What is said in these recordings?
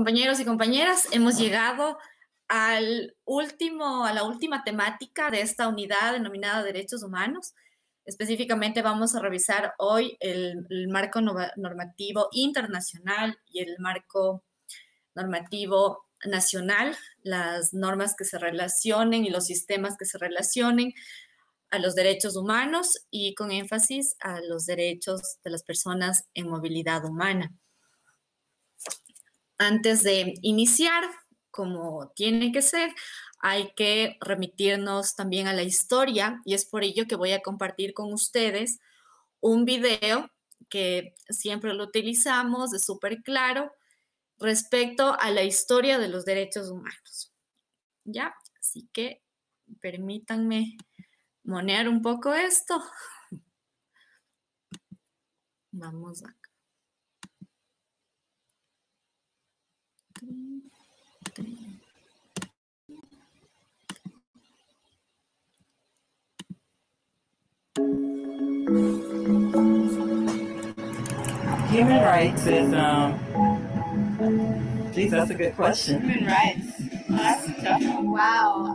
Compañeros y compañeras, hemos llegado a la última temática de esta unidad denominada Derechos Humanos. Específicamente vamos a revisar hoy el marco normativo internacional y el marco normativo nacional, las normas que se relacionen y los sistemas que se relacionen a los derechos humanos y con énfasis a los derechos de las personas en movilidad humana. Antes de iniciar, como tiene que ser, hay que remitirnos también a la historia y es por ello que voy a compartir con ustedes un video que siempre lo utilizamos, es súper claro, respecto a la historia de los derechos humanos. ¿Ya? Así que permítanme monear un poco esto. Vamos acá. Human rights is, geez, that's a good question. Human rights. Oh, that's tough. Wow.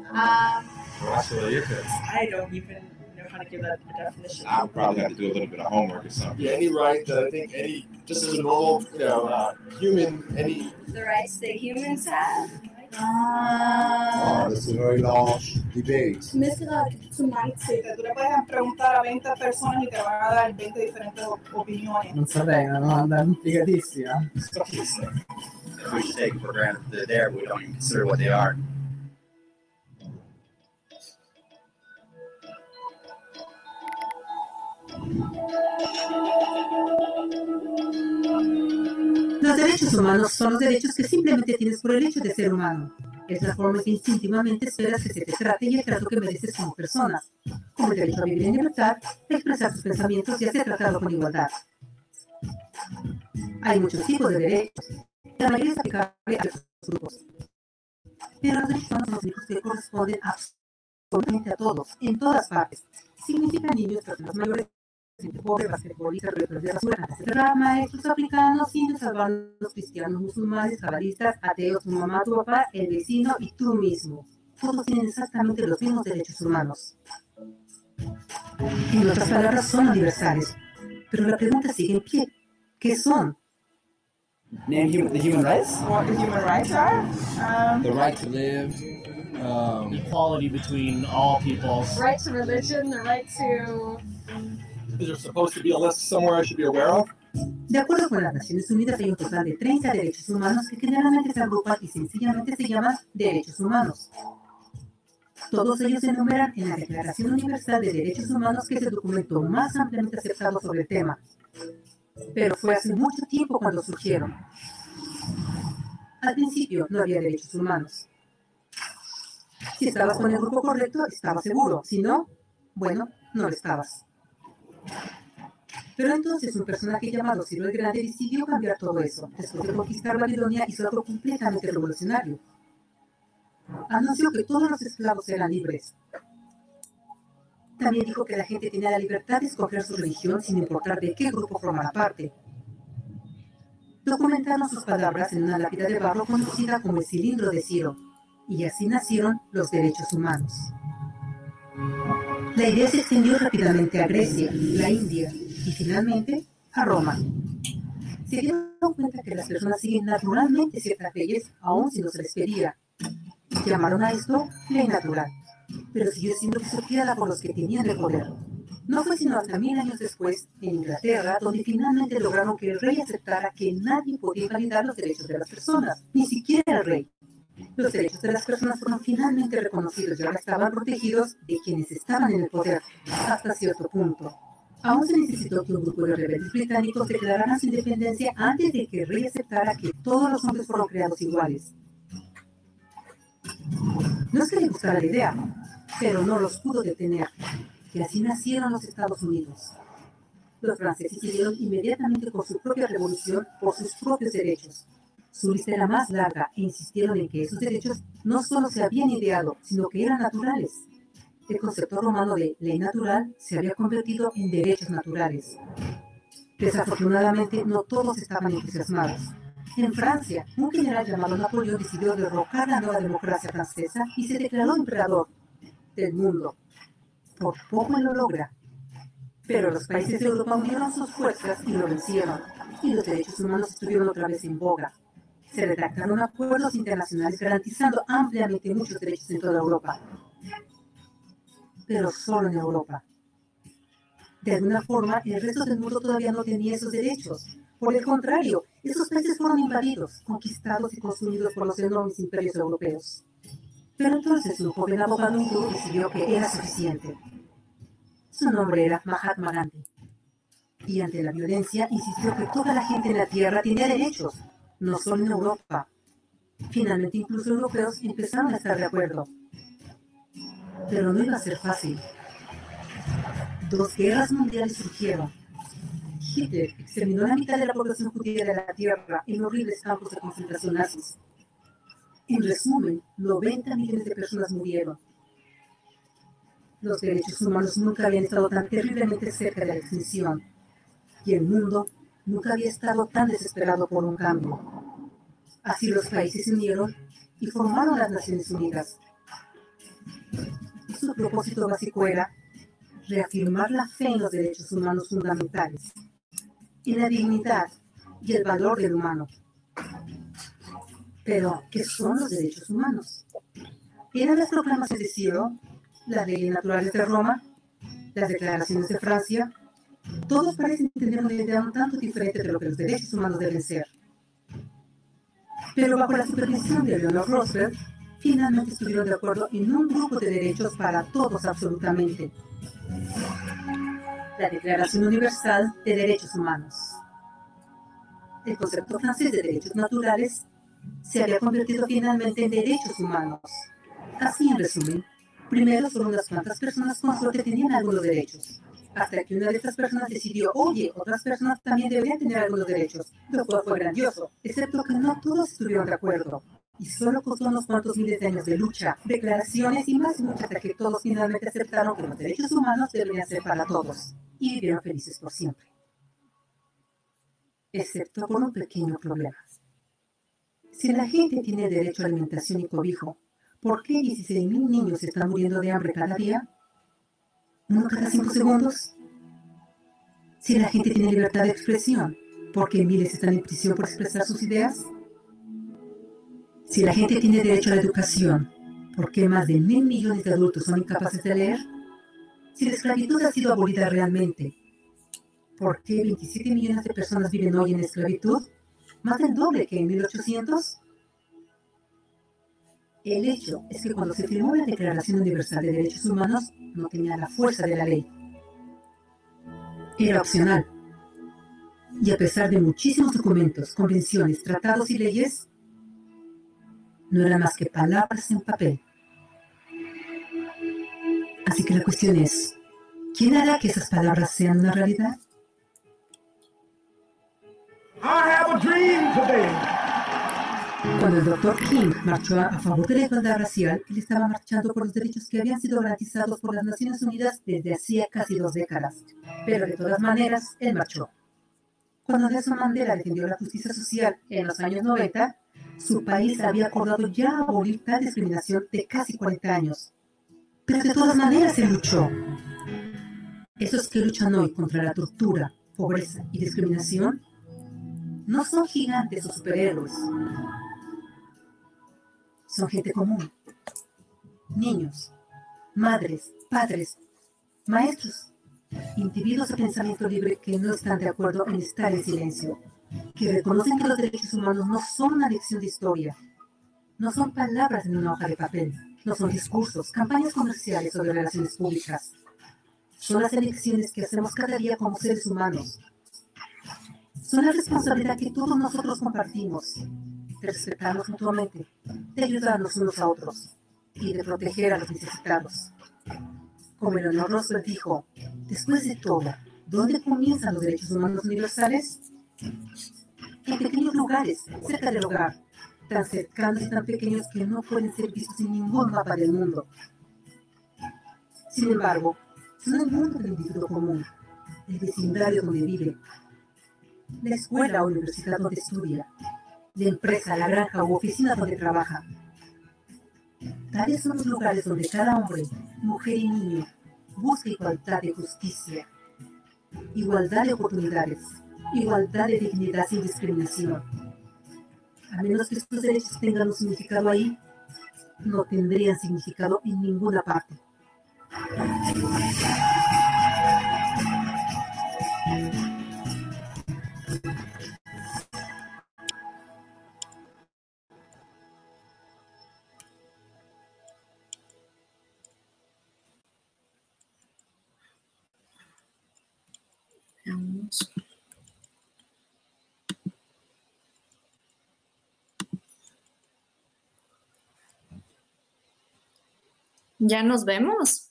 I don't even know how to give that a definition. I'll probably have to do a little bit of homework or something. Yeah, any right that I think just as a normal, human, The rights that humans have. This is a very large debate. Sí, que tú le puedes preguntar a 20 personas y te van a dar 20 diferentes opiniones. Non saprei, una domanda complicatissima. We should take it for granted that they're there, but we don't even consider what they are. Los derechos humanos son los derechos que simplemente tienes por el hecho de ser humano. Es la forma que instintivamente esperas que se te trate y el trato que mereces como persona, como el derecho a vivir en libertad, a expresar tus pensamientos y a ser tratado con igualdad. Hay muchos tipos de derechos, la mayoría es aplicable a los grupos. Pero los derechos humanos son los únicos que corresponden absolutamente a todos, en todas partes. Significan niños, personas mayores, gente pobre, basquetbolistas, recolectores de basura, maestros, africanos, indios, albanos, cristianos, musulmanes, cabalistas, ateos, tu mamá, tu papá, el vecino y tú mismo. Todos tienen exactamente los mismos derechos humanos. En otras palabras, son universales. Pero la pregunta sigue en pie. ¿Qué son? Name the human rights? What the human rights are? The right to live. Equality between all peoples. Right to religion, the right to... Is there supposed to be a list somewhere I should be aware of? De acuerdo con las Naciones Unidas, hay un total de 30 derechos humanos que generalmente se agrupan y sencillamente se llaman derechos humanos. Todos ellos se enumeran en la Declaración Universal de Derechos Humanos, que es el documento más ampliamente aceptado sobre el tema. Pero fue hace mucho tiempo cuando surgieron. Al principio no había derechos humanos. Si estabas con el grupo correcto, estabas seguro. Si no, bueno, no lo estabas. Pero entonces un personaje llamado Ciro el Grande decidió cambiar todo eso. Después de conquistar Babilonia, hizo algo completamente revolucionario. Anunció que todos los esclavos eran libres. También dijo que la gente tenía la libertad de escoger su religión sin importar de qué grupo formara parte. Documentaron sus palabras en una lápida de barro conocida como el cilindro de Ciro, y así nacieron los derechos humanos. La idea se extendió rápidamente a Grecia, la India y finalmente a Roma. Se dieron cuenta que las personas siguen naturalmente ciertas leyes aun si no se les pedía. Llamaron a esto ley natural, pero siguió siendo pisoteada por los que tenían el poder. No fue sino hasta 1000 años después, en Inglaterra, donde finalmente lograron que el rey aceptara que nadie podía invalidar los derechos de las personas, ni siquiera el rey. Los derechos de las personas fueron finalmente reconocidos y ahora estaban protegidos de quienes estaban en el poder, hasta cierto punto. Aún se necesitó que un grupo de rebeldes británicos declararan su independencia antes de que el rey aceptara que todos los hombres fueron creados iguales. No es que le gustara la idea, pero no los pudo detener, y así nacieron los Estados Unidos. Los franceses siguieron inmediatamente con su propia revolución por sus propios derechos. Su lista era más larga e insistieron en que esos derechos no solo se habían ideado, sino que eran naturales. El concepto romano de ley natural se había convertido en derechos naturales. Desafortunadamente, no todos estaban entusiasmados. En Francia, un general llamado Napoleón decidió derrocar la nueva democracia francesa y se declaró emperador del mundo. Por poco lo logra. Pero los países de Europa unieron sus fuerzas y lo vencieron, y los derechos humanos estuvieron otra vez en boga. Se redactaron acuerdos internacionales garantizando ampliamente muchos derechos en toda Europa. Pero solo en Europa. De alguna forma, el resto del mundo todavía no tenía esos derechos. Por el contrario, esos países fueron invadidos, conquistados y consumidos por los enormes imperios europeos. Pero entonces un joven abogado hindú decidió que era suficiente. Su nombre era Mahatma Gandhi. Y ante la violencia insistió que toda la gente en la Tierra tenía derechos, no solo en Europa. Finalmente incluso europeos empezaron a estar de acuerdo. Pero no iba a ser fácil. 2 guerras mundiales surgieron. Hitler exterminó la mitad de la población judía de la Tierra en horribles campos de concentración nazis. En resumen, 90 millones de personas murieron. Los derechos humanos nunca habían estado tan terriblemente cerca de la extinción, y el mundo nunca había estado tan desesperado por un cambio. Así los países se unieron y formaron las Naciones Unidas. Su propósito básico era reafirmar la fe en los derechos humanos fundamentales, en la dignidad y el valor del humano. Pero, ¿qué son los derechos humanos? ¿Eran las proclamaciones de Ciro, las leyes naturales de Roma, las declaraciones de Francia? Todos parecen tener una idea un tanto diferente de lo que los derechos humanos deben ser. Pero bajo la supervisión de Eleanor Roosevelt, finalmente estuvieron de acuerdo en un grupo de derechos para todos absolutamente. La Declaración Universal de Derechos Humanos. El concepto francés de derechos naturales se había convertido finalmente en derechos humanos. Así, en resumen, primero solo unas cuantas personas con suerte tenían algunos derechos, hasta que una de estas personas decidió, oye, otras personas también deberían tener algunos derechos, lo cual fue grandioso, excepto que no todos estuvieron de acuerdo. Y solo costó unos cuantos miles de años de lucha, declaraciones y más lucha hasta que todos finalmente aceptaron que los derechos humanos deberían ser para todos, y vivieron felices por siempre. Excepto por un pequeño problema. Si la gente tiene derecho a alimentación y cobijo, ¿por qué 16.000 niños están muriendo de hambre cada día? ¿Uno cada 5 segundos? Si la gente tiene libertad de expresión, ¿por qué miles están en prisión por expresar sus ideas? Si la gente tiene derecho a la educación, ¿por qué más de 1.000 millones de adultos son incapaces de leer? Si la esclavitud ha sido abolida realmente, ¿por qué 27 millones de personas viven hoy en esclavitud? ¿Más del doble que en 1800? El hecho es que cuando se firmó la Declaración Universal de Derechos Humanos, no tenía la fuerza de la ley. Era opcional. Y a pesar de muchísimos documentos, convenciones, tratados y leyes, no eran más que palabras en papel. Así que la cuestión es, ¿quién hará que esas palabras sean una realidad? I have a dream today. Cuando el Dr. King marchó a favor de la igualdad racial, él estaba marchando por los derechos que habían sido garantizados por las Naciones Unidas desde hacía casi 2 décadas. Pero de todas maneras, él marchó. Cuando Nelson Mandela defendió la justicia social en los años 90, su país había acordado ya abolir tal discriminación de casi 40 años. Pero de todas maneras él luchó. Esos que luchan hoy contra la tortura, pobreza y discriminación no son gigantes o superhéroes. Son gente común. Niños, madres, padres, maestros, individuos de pensamiento libre que no están de acuerdo en estar en silencio, que reconocen que los derechos humanos no son una lección de historia, no son palabras en una hoja de papel, no son discursos, campañas comerciales o de relaciones públicas. Son las elecciones que hacemos cada día como seres humanos. Son la responsabilidad que todos nosotros compartimos, de respetarnos mutuamente, de ayudarnos unos a otros y de proteger a los necesitados. Como Eleanor Roosevelt dijo, después de todo, ¿dónde comienzan los derechos humanos universales? En pequeños lugares, cerca del hogar, tan cercanos y tan pequeños que no pueden ser vistos en ningún mapa del mundo. Sin embargo, son el mundo del individuo común, el vecindario donde vive, la escuela o universidad donde estudia, la empresa, la granja u oficina donde trabaja. Tales son los lugares donde cada hombre, mujer y niño busca igualdad de justicia, igualdad de oportunidades, igualdad de dignidad sin discriminación. A menos que estos derechos tengan un significado ahí, no tendrían significado en ninguna parte. Veamos. ¿Ya nos vemos?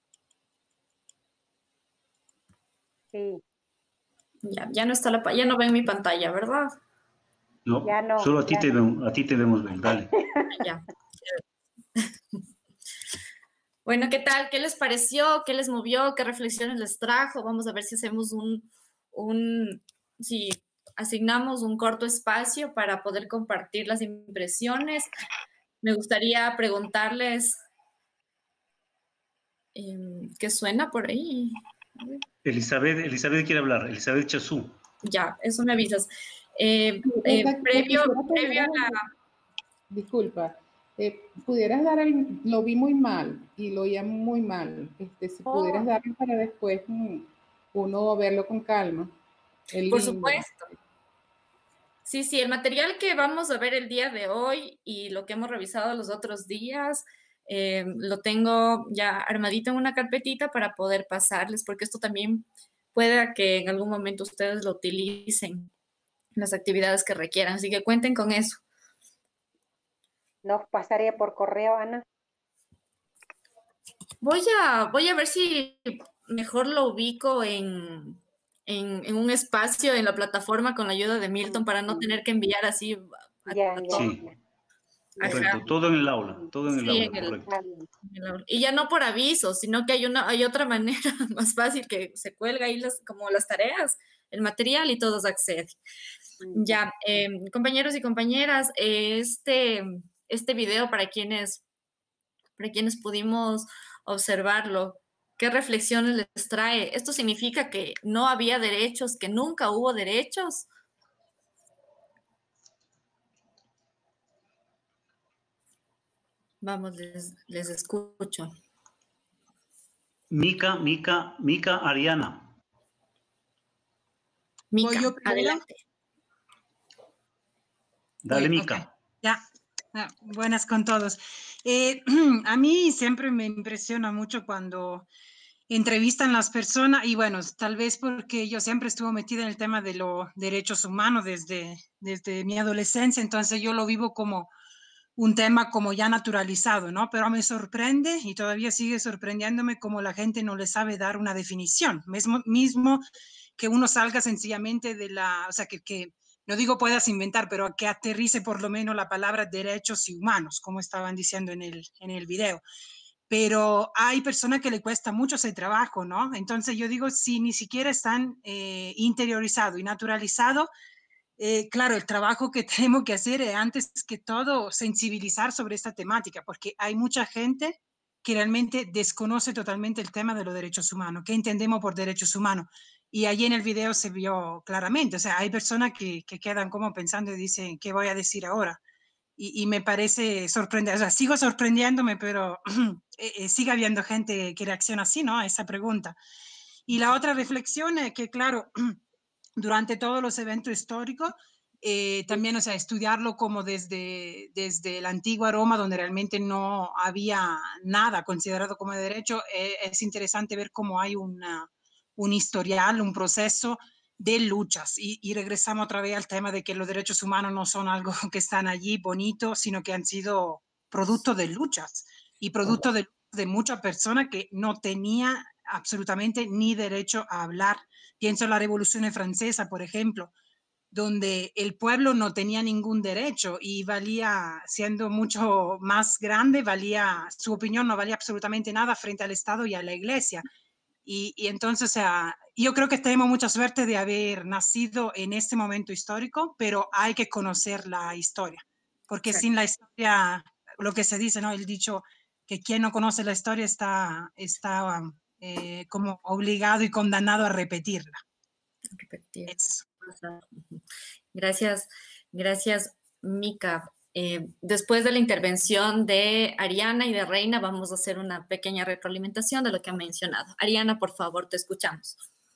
Sí, Ya no está ya no ven mi pantalla, ¿verdad? No, ya no. solo a ti ya te no. vemos, a ti te vemos bien, dale. Ya. Bueno, ¿qué tal? ¿Qué les pareció? ¿Qué les movió? ¿Qué reflexiones les trajo? Vamos a ver si hacemos si asignamos un corto espacio para poder compartir las impresiones. Me gustaría preguntarles ¿qué suena por ahí? A ver. Elizabeth quiere hablar, Elizabeth Chazú. Ya, eso me avisas. Previo a la... Disculpa, pudieras dar lo vi muy mal y lo oía muy mal. Si pudieras darlo para después uno verlo con calma. Por supuesto. Sí, el material que vamos a ver el día de hoy y lo que hemos revisado los otros días, lo tengo ya armadito en una carpetita para poder pasarles, porque esto también puede que en algún momento ustedes lo utilicen en las actividades que requieran, así que cuenten con eso. ¿Nos pasaría por correo, Ana? Voy a ver si mejor lo ubico en un espacio en la plataforma con la ayuda de Milton para no tener que enviar así a todo. Sí, correcto, todo en el aula, todo en el aula, correcto. Y ya no por aviso, sino que hay otra manera más fácil que se cuelga ahí como las tareas, el material y todos acceden. Ya, compañeros y compañeras, este video para quienes pudimos observarlo, ¿qué reflexiones les trae? ¿Esto significa que no había derechos, que nunca hubo derechos? Vamos, les escucho. Mica Ariana. Mica, adelante. Dale, Mica. Okay. Ya, buenas con todos. A mí siempre me impresiona mucho cuando entrevistan las personas, y bueno, tal vez porque yo siempre estuve metida en el tema de los derechos humanos desde mi adolescencia, entonces yo lo vivo como un tema como ya naturalizado, ¿no? Pero me sorprende y todavía sigue sorprendiéndome como la gente no le sabe dar una definición, mismo que uno salga sencillamente o sea, que no digo puedas inventar, pero que aterrice por lo menos la palabra derechos y humanos, como estaban diciendo en el video. Pero hay personas que le cuesta mucho ese trabajo, ¿no? Entonces yo digo, si ni siquiera están interiorizado y naturalizado, claro, el trabajo que tenemos que hacer es antes que todo sensibilizar sobre esta temática, porque hay mucha gente que realmente desconoce totalmente el tema de los derechos humanos. ¿Qué entendemos por derechos humanos? Y allí en el video se vio claramente, o sea, hay personas que quedan como pensando y dicen, ¿qué voy a decir ahora? Y me parece sorprendente, o sea, sigo sorprendiéndome, pero sigue habiendo gente que reacciona así, ¿no? A esa pregunta. Y la otra reflexión es que, claro, durante todos los eventos históricos, también, o sea, estudiarlo como desde la antigua Roma, donde realmente no había nada considerado como derecho, es interesante ver cómo hay un historial, un proceso de luchas. Y regresamos otra vez al tema de que los derechos humanos no son algo que están allí bonitos, sino que han sido producto de luchas y producto de muchas personas que no tenían absolutamente ni derecho a hablar. Pienso en la Revolución Francesa, por ejemplo, donde el pueblo no tenía ningún derecho y valía, siendo mucho más grande, su opinión no valía absolutamente nada frente al Estado y a la Iglesia. Y entonces, o sea, yo creo que tenemos mucha suerte de haber nacido en este momento histórico, pero hay que conocer la historia, porque sin la historia, lo que se dice, ¿no? El dicho que quien no conoce la historia está como obligado y condenado a repetirla. Eso. Gracias, Mica. Después de la intervención de Ariana y de Reina, vamos a hacer una pequeña retroalimentación de lo que han mencionado. Ariana, por favor, te escuchamos.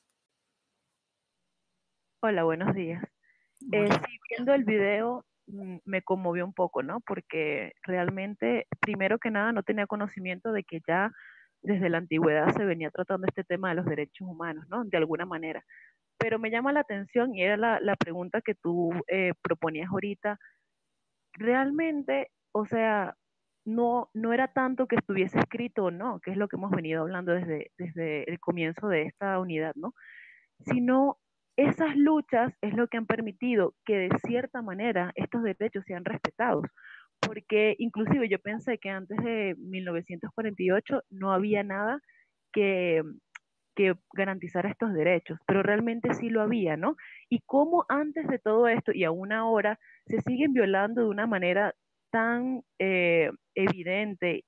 Hola, buenos días. Sí, viendo el video me conmovió un poco, ¿no? Porque realmente, primero que nada, no tenía conocimiento de que ya desde la antigüedad se venía tratando este tema de los derechos humanos, ¿no? De alguna manera. Pero me llama la atención y era la pregunta que tú proponías ahorita. Realmente, o sea, no era tanto que estuviese escrito o no, que es lo que hemos venido hablando desde el comienzo de esta unidad, ¿no? Sino esas luchas es lo que han permitido que de cierta manera estos derechos sean respetados, porque inclusive yo pensé que antes de 1948 no había nada que garantizara estos derechos, pero realmente sí lo había, ¿no? Y cómo antes de todo esto y aún ahora se siguen violando de una manera tan evidente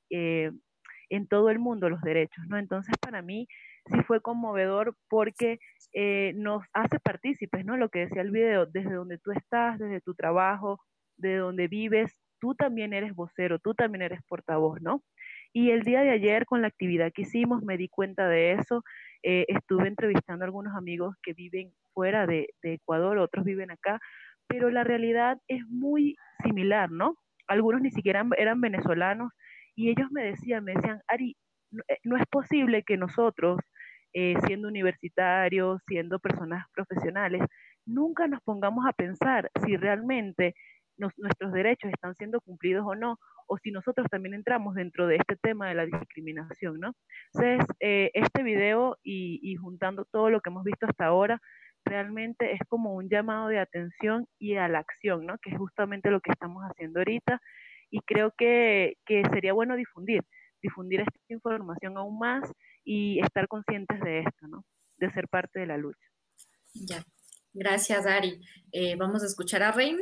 en todo el mundo los derechos, ¿no? Entonces para mí sí fue conmovedor porque nos hace partícipes, ¿no? Lo que decía el video, desde donde tú estás, desde tu trabajo, de donde vives, tú también eres vocero, tú también eres portavoz, ¿no? Y el día de ayer con la actividad que hicimos me di cuenta de eso, estuve entrevistando a algunos amigos que viven fuera de Ecuador, otros viven acá, pero la realidad es muy similar, ¿no? Algunos ni siquiera eran venezolanos y ellos me decían, Ari, no es posible que nosotros, siendo universitarios, siendo personas profesionales, nunca nos pongamos a pensar si realmente nuestros derechos están siendo cumplidos o no, o si nosotros también entramos dentro de este tema de la discriminación, ¿no? Entonces, este video y juntando todo lo que hemos visto hasta ahora, realmente es como un llamado de atención y a la acción, ¿no? Que es justamente lo que estamos haciendo ahorita, y creo que sería bueno difundir esta información aún más y estar conscientes de esto, ¿no? De ser parte de la lucha. Ya, gracias, Ari. Vamos a escuchar a Reina.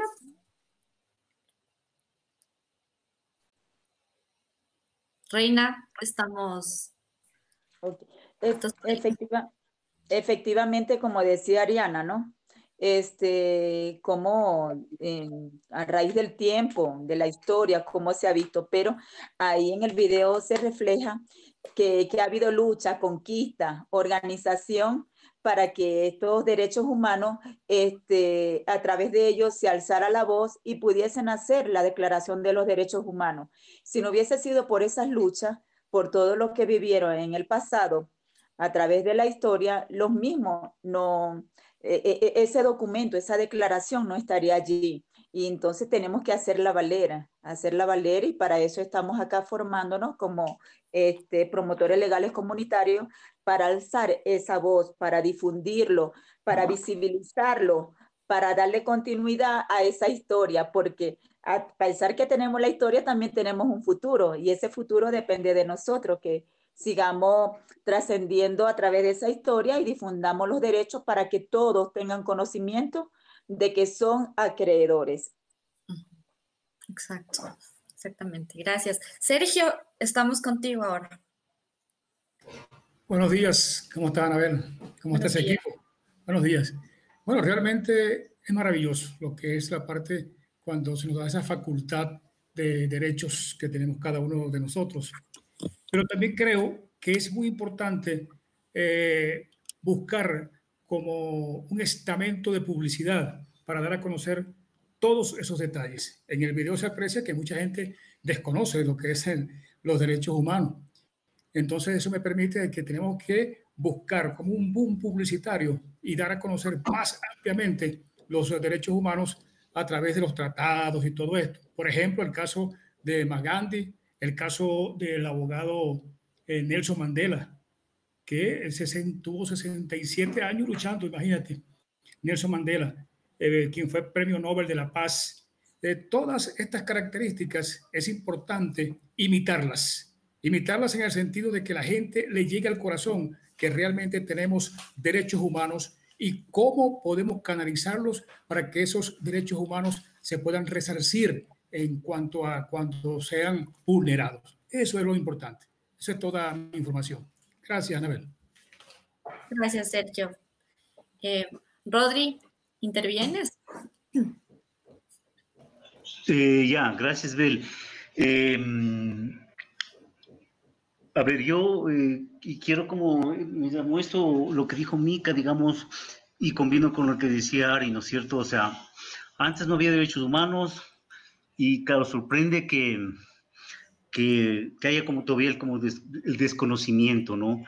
Reina, estamos... Okay. Efectivamente, como decía Ariana, ¿no? Como a raíz del tiempo, de la historia, cómo se ha visto, pero ahí en el video se refleja que ha habido lucha, conquista, organización para que estos derechos humanos, a través de ellos se alzara la voz y pudiesen hacer la Declaración de los Derechos Humanos. Si no hubiese sido por esas luchas, por todo lo que vivieron en el pasado, a través de la historia, los mismos no... ese documento, esa declaración no estaría allí. Y entonces tenemos que hacerla valer, y para eso estamos acá formándonos como promotores legales comunitarios para alzar esa voz, para difundirlo, para visibilizarlo, para darle continuidad a esa historia, porque a pesar que tenemos la historia, también tenemos un futuro, y ese futuro depende de nosotros, que sigamos trascendiendo a través de esa historia y difundamos los derechos para que todos tengan conocimiento de que son acreedores. Exacto, exactamente. Gracias. Sergio, estamos contigo ahora. Buenos días, ¿cómo están? A ver, ¿cómo está ese equipo? Buenos días. Bueno, realmente es maravilloso lo que es la parte cuando se nos da esa facultad de derechos que tenemos cada uno de nosotros. Pero también creo que es muy importante buscar como un estamento de publicidad para dar a conocer todos esos detalles. En el video se aprecia que mucha gente desconoce lo que es los derechos humanos. Entonces eso me permite que tenemos que buscar como un boom publicitario y dar a conocer más ampliamente los derechos humanos a través de los tratados y todo esto. Por ejemplo, el caso de Gandhi, el caso del abogado Nelson Mandela, que tuvo 67 años luchando, imagínate. Nelson Mandela, quien fue Premio Nobel de la Paz. Todas estas características es importante imitarlas en el sentido de que la gente le llegue al corazón que realmente tenemos derechos humanos y cómo podemos canalizarlos para que esos derechos humanos se puedan resarcir en cuanto a cuando sean vulnerados. Eso es lo importante. Esa es toda mi información. Gracias, Anabel. Gracias, Sergio. Rodri, ¿intervienes? Ya, gracias, Bel. A ver, yo y quiero como, digamos, esto, lo que dijo Mica, digamos, y combino con lo que decía Ari, ¿no es cierto? O sea, antes no había derechos humanos y, claro, sorprende que haya como todavía el desconocimiento, ¿no?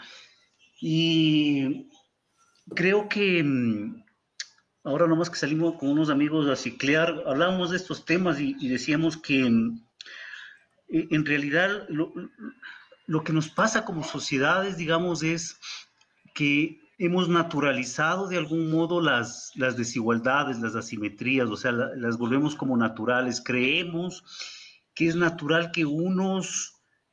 Y creo que ahora nomás que salimos con unos amigos a ciclear, hablábamos de estos temas y decíamos que en realidad lo que nos pasa como sociedades, digamos, es que hemos naturalizado de algún modo las desigualdades, las asimetrías, o sea, las volvemos como naturales. Creemos que es natural que unos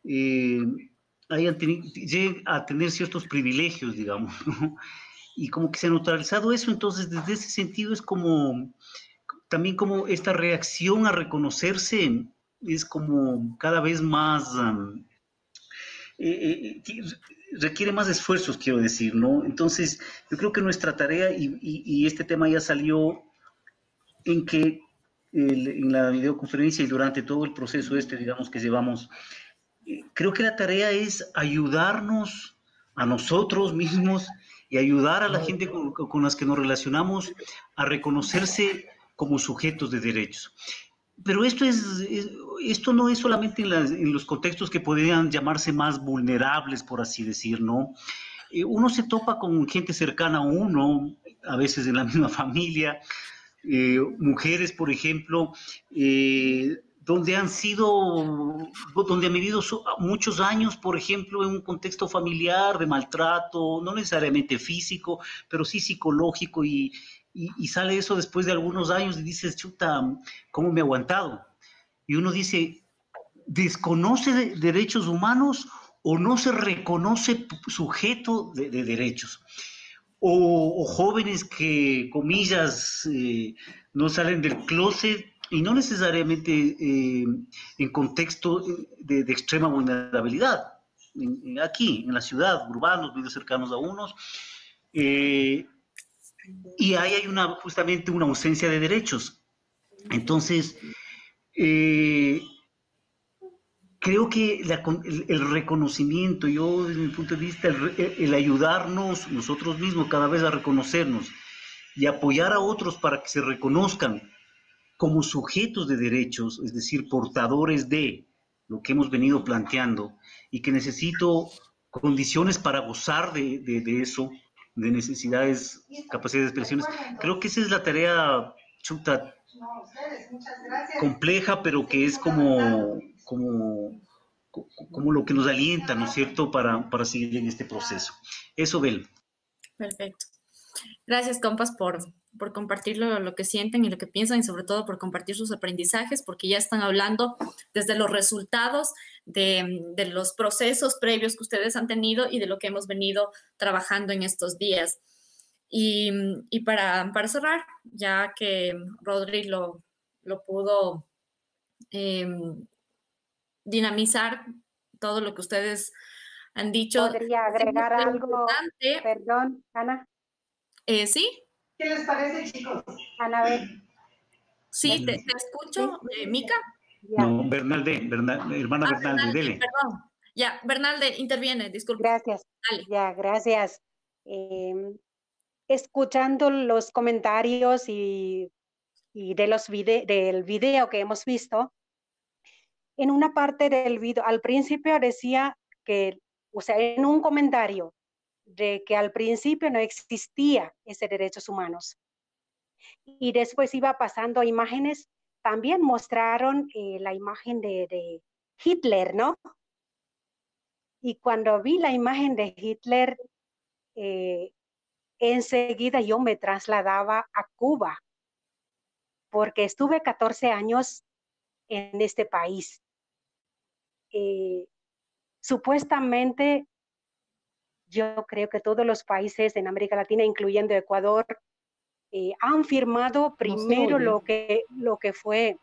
lleguen a tener ciertos privilegios, digamos, ¿no? Y como que se ha neutralizado eso, entonces desde ese sentido es como, también como esta reacción a reconocerse es como cada vez más, requiere más esfuerzos, quiero decir, ¿no? Entonces yo creo que nuestra tarea, y este tema ya salió en que en la videoconferencia y durante todo el proceso digamos, que llevamos, creo que la tarea es ayudarnos a nosotros mismos y ayudar a la gente con las que nos relacionamos a reconocerse como sujetos de derechos. Pero esto no es solamente en los contextos que podrían llamarse más vulnerables, por así decir, ¿no? Uno se topa con gente cercana a uno, a veces en la misma familia, mujeres, por ejemplo, donde han vivido muchos años, por ejemplo, en un contexto familiar de maltrato, no necesariamente físico, pero sí psicológico, y sale eso después de algunos años y dices, chuta, ¿cómo me he aguantado? Y uno dice, ¿desconoce derechos humanos o no se reconoce sujeto de derechos? O jóvenes que, comillas, no salen del closet y no necesariamente en contexto de extrema vulnerabilidad. Aquí, en la ciudad, urbanos, medio cercanos a unos, y ahí hay justamente una ausencia de derechos. Entonces, creo que el reconocimiento, yo desde mi punto de vista, el ayudarnos nosotros mismos cada vez a reconocernos y apoyar a otros para que se reconozcan como sujetos de derechos, es decir, portadores de lo que hemos venido planteando, y que necesito condiciones para gozar de eso, de necesidades, capacidades de expresiones. Creo que esa es la tarea compleja, pero que es como lo que nos alienta, ¿no es cierto?, para seguir en este proceso. Eso, Bel. Perfecto. Gracias, compas, por compartir lo que sienten y lo que piensan, y sobre todo por compartir sus aprendizajes, porque ya están hablando desde los resultados de los procesos previos que ustedes han tenido y de lo que hemos venido trabajando en estos días. Y para cerrar, ya que Rodri lo pudo dinamizar todo lo que ustedes han dicho. ¿Podría agregar algo? Perdón, Ana. ¿Sí? ¿Qué les parece, chicos? Anabel. Sí, te escucho. ¿Mica? No, Bernalde, hermana Bernalde, dele. Perdón. Ya, Bernalde, interviene, disculpe. Gracias. Dale. Ya, gracias. Escuchando los comentarios y del video que hemos visto, en una parte del video, al principio decía que, o sea, en un comentario, de que al principio no existía ese derechos humanos. Y después iba pasando imágenes, también mostraron la imagen de Hitler, ¿no? Y cuando vi la imagen de Hitler, enseguida yo me trasladaba a Cuba, porque estuve 14 años en este país. Supuestamente yo creo que todos los países en América Latina, incluyendo Ecuador, han firmado primero lo que fue,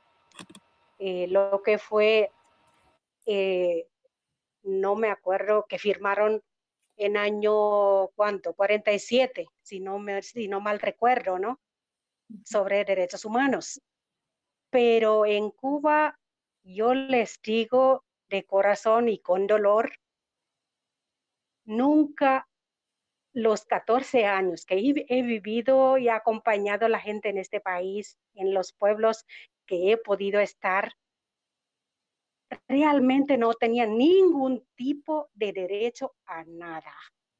no me acuerdo, que firmaron en año, ¿cuánto? 47, si no mal recuerdo, ¿no? Sobre derechos humanos. Pero en Cuba, yo les digo de corazón y con dolor, nunca, los 14 años que he vivido y acompañado a la gente en este país, en los pueblos que he podido estar, realmente no tenían ningún tipo de derecho a nada.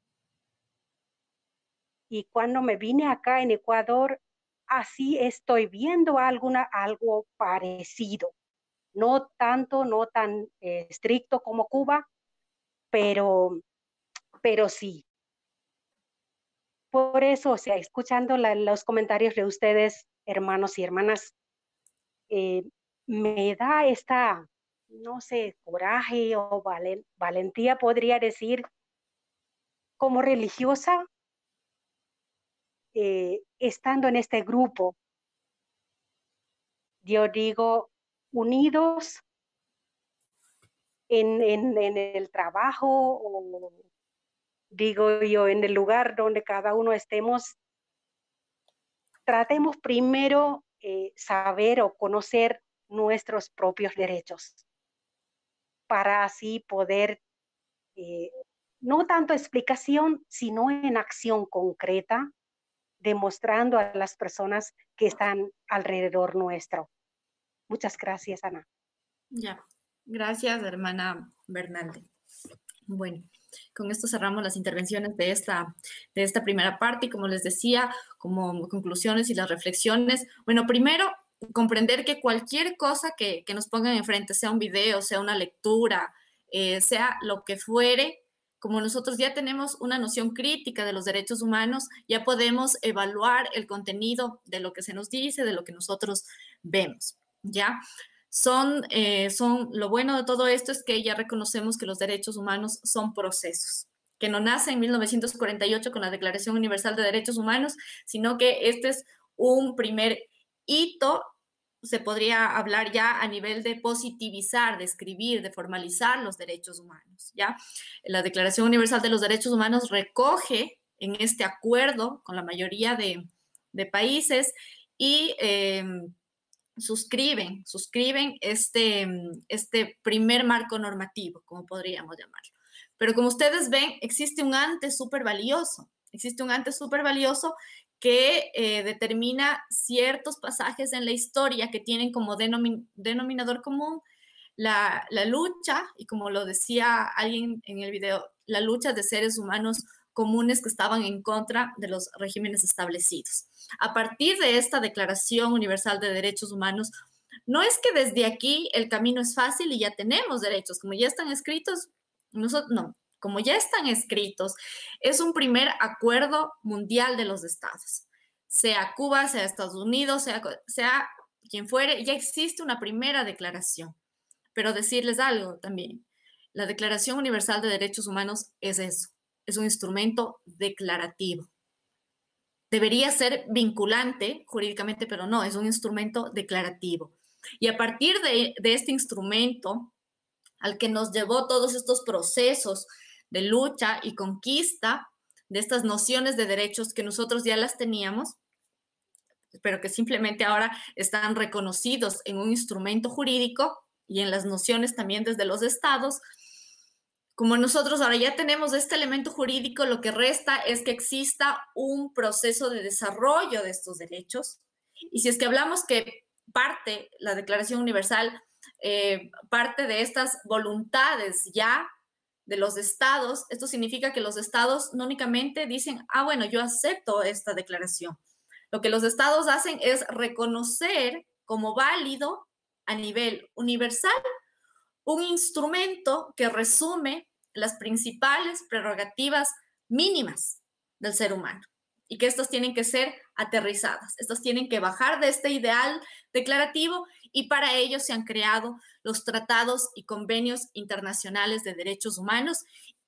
Y cuando me vine acá en Ecuador, así estoy viendo algo parecido. No tan estricto como Cuba, pero sí. Por eso, o sea, escuchando los comentarios de ustedes, hermanos y hermanas, me da esta, no sé, coraje o valentía, podría decir, como religiosa, estando en este grupo. Yo digo, unidos en el trabajo, o digo yo, en el lugar donde cada uno estemos, tratemos primero saber o conocer nuestros propios derechos, para así poder, no tanto explicación, sino en acción concreta, demostrando a las personas que están alrededor nuestro. Muchas gracias, Ana. Ya, gracias, hermana Bernalde. Bueno, con esto cerramos las intervenciones de esta primera parte, y como les decía, como conclusiones y las reflexiones. Bueno, primero, comprender que cualquier cosa que nos pongan enfrente, sea un video, sea una lectura, sea lo que fuere, como nosotros ya tenemos una noción crítica de los derechos humanos, ya podemos evaluar el contenido de lo que se nos dice, de lo que nosotros vemos, ¿ya? Lo bueno de todo esto es que ya reconocemos que los derechos humanos son procesos, que no nacen en 1948 con la Declaración Universal de Derechos Humanos, sino que este es un primer hito, se podría hablar ya a nivel de positivizar, de escribir, de formalizar los derechos humanos, ¿ya? La Declaración Universal de los Derechos Humanos recoge en este acuerdo con la mayoría de países y suscriben este primer marco normativo, como podríamos llamarlo. Pero como ustedes ven, existe un antes súper valioso, que determina ciertos pasajes en la historia que tienen como denominador común la lucha, y como lo decía alguien en el video, la lucha de seres humanos comunes que estaban en contra de los regímenes establecidos. A partir de esta Declaración Universal de Derechos Humanos, no es que desde aquí el camino es fácil y ya tenemos derechos, como ya están escritos, como ya están escritos, es un primer acuerdo mundial de los estados. Sea Cuba, sea Estados Unidos, sea quien fuere, ya existe una primera declaración. Pero decirles algo también, la Declaración Universal de Derechos Humanos es eso, es un instrumento declarativo. Debería ser vinculante jurídicamente, pero no, es un instrumento declarativo. Y a partir de este instrumento, al que nos llevó todos estos procesos de lucha y conquista de estas nociones de derechos que nosotros ya las teníamos, pero que simplemente ahora están reconocidos en un instrumento jurídico y en las nociones también desde los estados. Como nosotros ahora ya tenemos este elemento jurídico, lo que resta es que exista un proceso de desarrollo de estos derechos. Y si es que hablamos que la Declaración Universal, parte de estas voluntades ya de los estados, esto significa que los estados no únicamente dicen, bueno, yo acepto esta declaración. Lo que los estados hacen es reconocer como válido a nivel universal un instrumento que resume las principales prerrogativas mínimas del ser humano, y que estas tienen que ser aterrizadas, estas tienen que bajar de este ideal declarativo, y para ello se han creado los tratados y convenios internacionales de derechos humanos,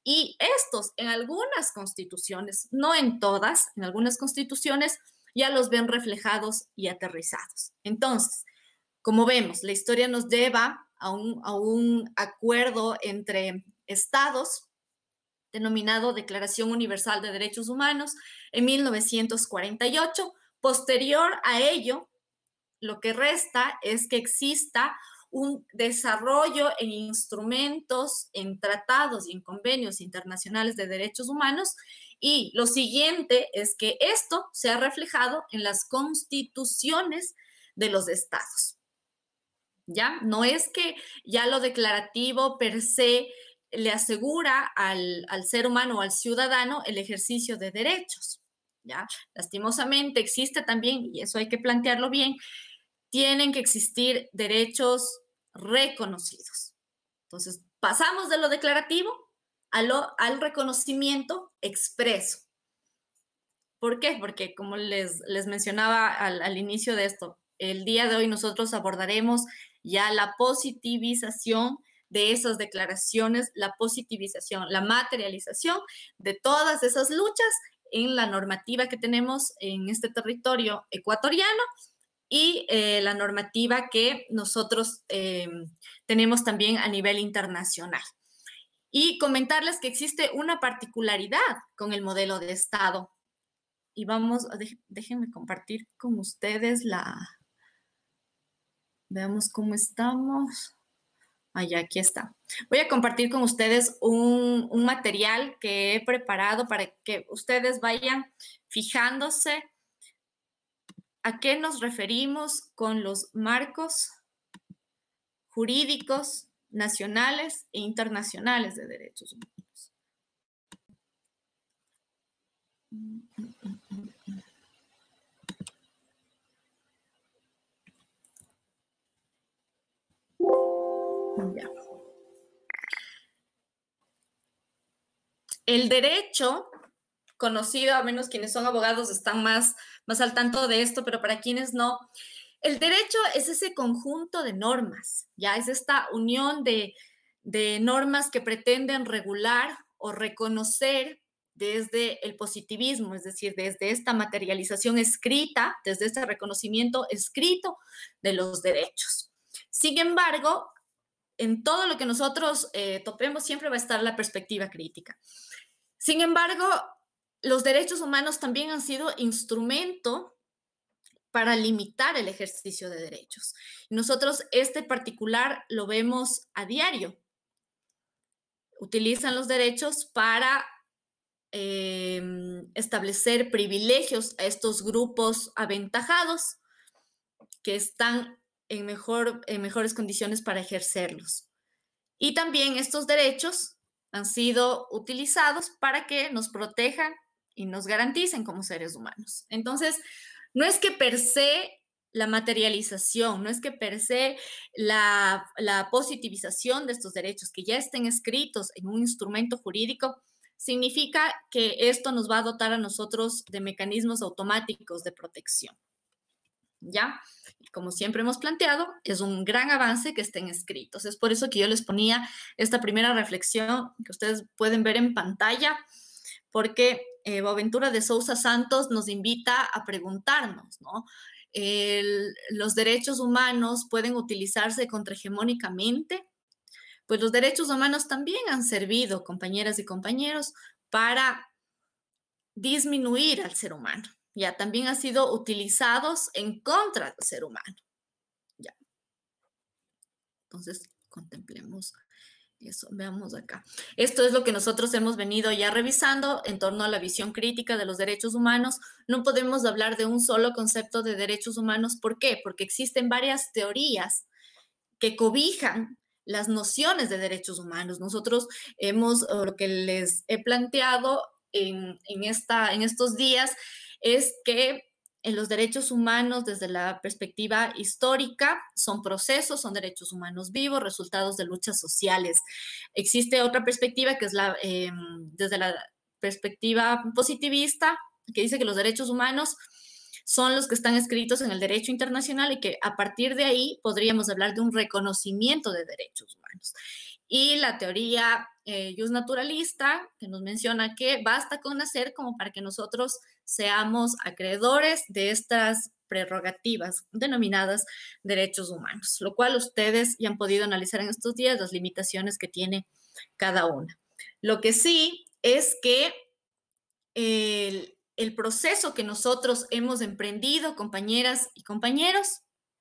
Y estos en algunas constituciones, no en todas, en algunas constituciones ya los ven reflejados y aterrizados. Entonces, como vemos, la historia nos lleva a un acuerdo entre estados denominado Declaración Universal de Derechos Humanos en 1948. Posterior a ello, lo que resta es que exista un desarrollo en instrumentos, en tratados y en convenios internacionales de derechos humanos, y lo siguiente es que esto sea reflejado en las constituciones de los estados. ¿Ya? No es que ya lo declarativo per se le asegura al ser humano o al ciudadano el ejercicio de derechos, ¿ya? Lastimosamente existe también, y eso hay que plantearlo bien, tienen que existir derechos reconocidos. Entonces, pasamos de lo declarativo al reconocimiento expreso. ¿Por qué? Porque, como les mencionaba al inicio de esto, el día de hoy nosotros abordaremos ya la positivización de esas declaraciones, la positivización, la materialización de todas esas luchas en la normativa que tenemos en este territorio ecuatoriano y la normativa que nosotros tenemos también a nivel internacional. Y comentarles que existe una particularidad con el modelo de Estado. Y vamos, déjenme compartir con ustedes veamos cómo estamos. Ya, aquí está. Voy a compartir con ustedes un material que he preparado para que ustedes vayan fijándose a qué nos referimos con los marcos jurídicos nacionales e internacionales de derechos humanos. Ya. El derecho conocido, a menos quienes son abogados están más al tanto de esto, pero para quienes no, el derecho es ese conjunto de normas, ya es esta unión de normas que pretenden regular o reconocer desde el positivismo, es decir, desde esta materialización escrita, desde este reconocimiento escrito de los derechos. Sin embargo, en todo lo que nosotros topemos siempre va a estar la perspectiva crítica. Sin embargo, los derechos humanos también han sido instrumento para limitar el ejercicio de derechos. Nosotros este particular lo vemos a diario. Utilizan los derechos para establecer privilegios a estos grupos aventajados que están en mejores condiciones para ejercerlos. Y también estos derechos han sido utilizados para que nos protejan y nos garanticen como seres humanos. Entonces, no es que per se la materialización, no es que per se la positivización de estos derechos que ya estén escritos en un instrumento jurídico significa que esto nos va a dotar a nosotros de mecanismos automáticos de protección. ¿Ya? Y como siempre hemos planteado, es un gran avance que estén escritos. Es por eso que yo les ponía esta primera reflexión que ustedes pueden ver en pantalla, porque Boaventura de Sousa Santos nos invita a preguntarnos, ¿no? ¿Los derechos humanos pueden utilizarse contrahegemónicamente? Pues los derechos humanos también han servido, compañeras y compañeros, para disminuir al ser humano. Ya también han sido utilizados en contra del ser humano. Ya. Entonces, contemplemos eso. Veamos acá. Esto es lo que nosotros hemos venido ya revisando en torno a la visión crítica de los derechos humanos. No podemos hablar de un solo concepto de derechos humanos. ¿Por qué? Porque existen varias teorías que cobijan las nociones de derechos humanos. Nosotros lo que les he planteado en estos días es que en los derechos humanos, desde la perspectiva histórica, son procesos, son derechos humanos vivos, resultados de luchas sociales. Existe otra perspectiva que es desde la perspectiva positivista, que dice que los derechos humanos son los que están escritos en el derecho internacional y que a partir de ahí podríamos hablar de un reconocimiento de derechos humanos. y la teoría jus naturalista, que nos menciona que basta con nacer como para que nosotros seamos acreedores de estas prerrogativas denominadas derechos humanos, lo cual ustedes ya han podido analizar en estos días las limitaciones que tiene cada una. Lo que sí es que el proceso que nosotros hemos emprendido, compañeras y compañeros,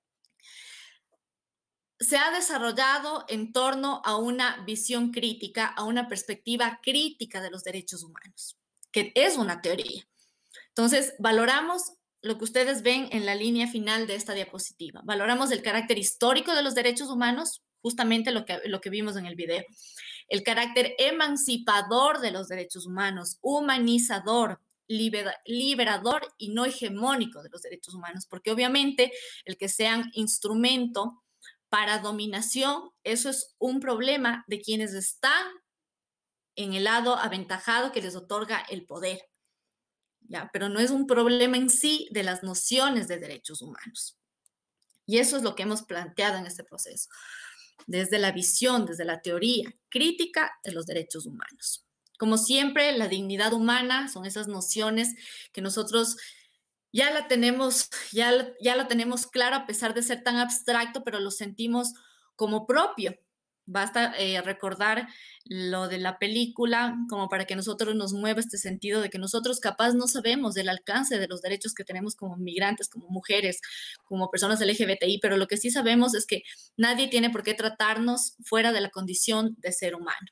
se ha desarrollado en torno a una visión crítica, a una perspectiva crítica de los derechos humanos, que es una teoría. Entonces, valoramos lo que ustedes ven en la línea final de esta diapositiva. Valoramos el carácter histórico de los derechos humanos, justamente lo que vimos en el video. El carácter emancipador de los derechos humanos, humanizador, liberador y no hegemónico de los derechos humanos, porque obviamente el que sean instrumento para dominación, eso es un problema de quienes están en el lado aventajado que les otorga el poder, ¿ya? Pero no es un problema en sí de las nociones de derechos humanos. Y eso es lo que hemos planteado en este proceso, desde la visión, desde la teoría crítica de los derechos humanos. Como siempre, la dignidad humana son esas nociones que nosotros ya la tenemos claro a pesar de ser tan abstracto, pero lo sentimos como propio. Basta recordar lo de la película como para que nosotros nos mueva este sentido de que nosotros capaz no sabemos del alcance de los derechos que tenemos como migrantes, como mujeres, como personas LGBTI, pero lo que sí sabemos es que nadie tiene por qué tratarnos fuera de la condición de ser humano.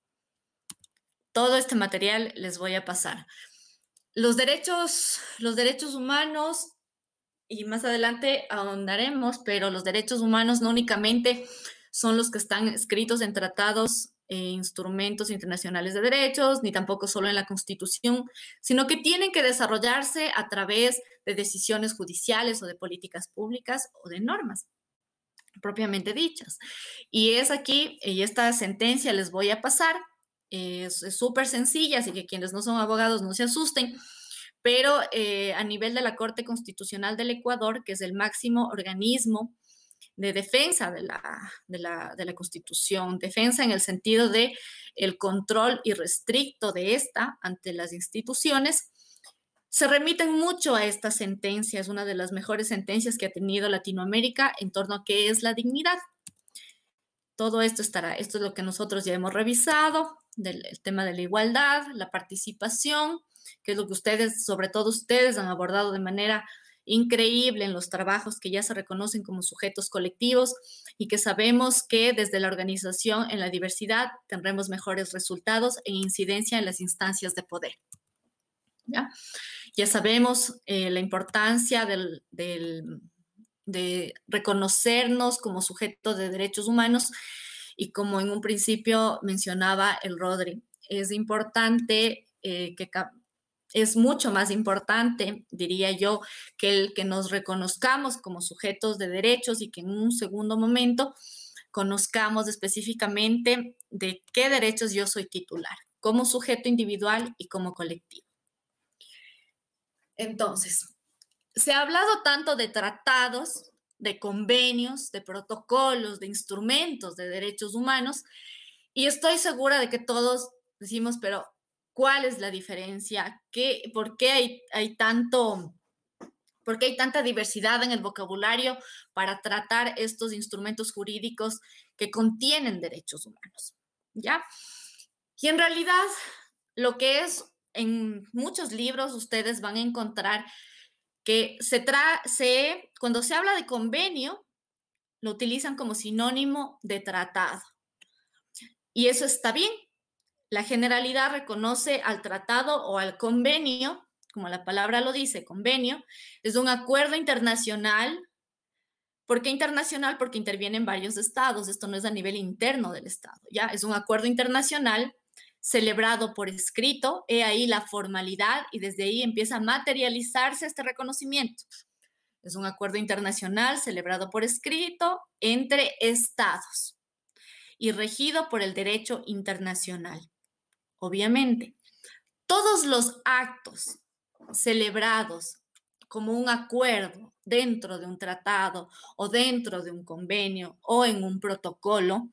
Todo este material les voy a pasar. Los derechos humanos, y más adelante ahondaremos, pero los derechos humanos no únicamente son los que están escritos en tratados e instrumentos internacionales de derechos, ni tampoco solo en la Constitución, sino que tienen que desarrollarse a través de decisiones judiciales o de políticas públicas o de normas propiamente dichas. Y es aquí, y esta sentencia les voy a pasar, es súper sencilla, así que quienes no son abogados no se asusten, pero a nivel de la Corte Constitucional del Ecuador, que es el máximo organismo de defensa de la Constitución, defensa en el sentido de el control irrestricto de esta ante las instituciones, se remiten mucho a esta sentencia, es una de las mejores sentencias que ha tenido Latinoamérica en torno a qué es la dignidad. Todo esto esto es lo que nosotros ya hemos revisado, el tema de la igualdad, la participación, que es lo que ustedes, sobre todo ustedes, han abordado de manera increíble en los trabajos que ya se reconocen como sujetos colectivos y que sabemos que desde la organización en la diversidad tendremos mejores resultados e incidencia en las instancias de poder. Ya sabemos la importancia de reconocernos como sujetos de derechos humanos y como en un principio mencionaba el Rodri, es importante es mucho más importante, diría yo, que el que nos reconozcamos como sujetos de derechos y que en un segundo momento conozcamos específicamente de qué derechos yo soy titular, como sujeto individual y como colectivo. Entonces, se ha hablado tanto de tratados, de convenios, de protocolos, de instrumentos de derechos humanos, y estoy segura de que todos decimos, pero ¿cuál es la diferencia? ¿Por qué hay tanta diversidad en el vocabulario para tratar estos instrumentos jurídicos que contienen derechos humanos? ¿Ya? Y en realidad, lo que es en muchos libros, ustedes van a encontrar que cuando se habla de convenio, lo utilizan como sinónimo de tratado. Y eso está bien. La generalidad reconoce al tratado o al convenio, como la palabra lo dice, convenio, es un acuerdo internacional. ¿Por qué internacional? Porque intervienen varios estados. Esto no es a nivel interno del estado, ¿ya? Es un acuerdo internacional celebrado por escrito, he ahí la formalidad y desde ahí empieza a materializarse este reconocimiento. Es un acuerdo internacional celebrado por escrito entre estados y regido por el derecho internacional. Obviamente, todos los actos celebrados como un acuerdo dentro de un tratado o dentro de un convenio o en un protocolo,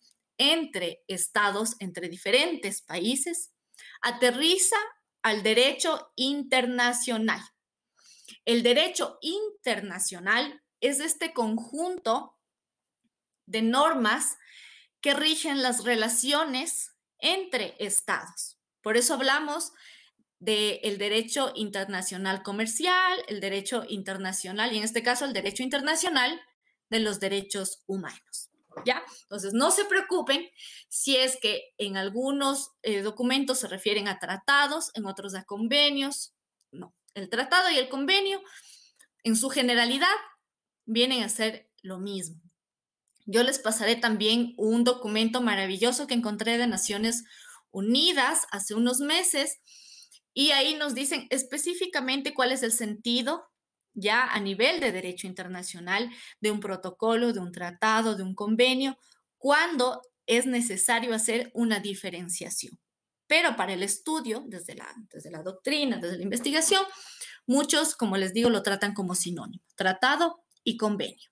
entre estados, entre diferentes países, aterriza al derecho internacional. El derecho internacional es este conjunto de normas que rigen las relaciones entre estados. Por eso hablamos del derecho internacional comercial, el derecho internacional, y en este caso el derecho internacional de los derechos humanos. ¿Ya? Entonces, no se preocupen si es que en algunos documentos se refieren a tratados, en otros a convenios. No, el tratado y el convenio, en su generalidad, vienen a ser lo mismo. Yo les pasaré también un documento maravilloso que encontré de Naciones Unidas hace unos meses, y ahí nos dicen específicamente cuál es el sentido ya a nivel de derecho internacional de un protocolo, de un tratado, de un convenio, cuando es necesario hacer una diferenciación. Pero para el estudio, desde la doctrina, desde la investigación, muchos, como les digo, lo tratan como sinónimo, tratado y convenio.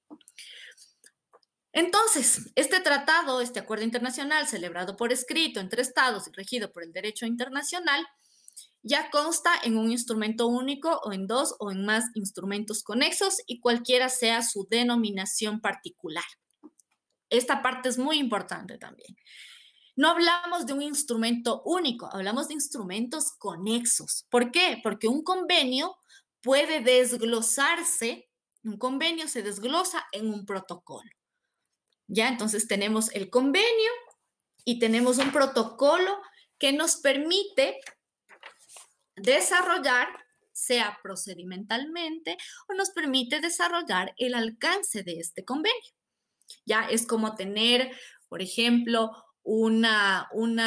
Entonces, este tratado, este acuerdo internacional celebrado por escrito entre estados y regido por el derecho internacional, ya consta en un instrumento único o en dos o en más instrumentos conexos y cualquiera sea su denominación particular. Esta parte es muy importante también. No hablamos de un instrumento único, hablamos de instrumentos conexos. ¿Por qué? Porque un convenio puede desglosarse, un convenio se desglosa en un protocolo. Ya, entonces tenemos el convenio y tenemos un protocolo que nos permite desarrollar, sea procedimentalmente, o nos permite desarrollar el alcance de este convenio. Ya es como tener, por ejemplo, una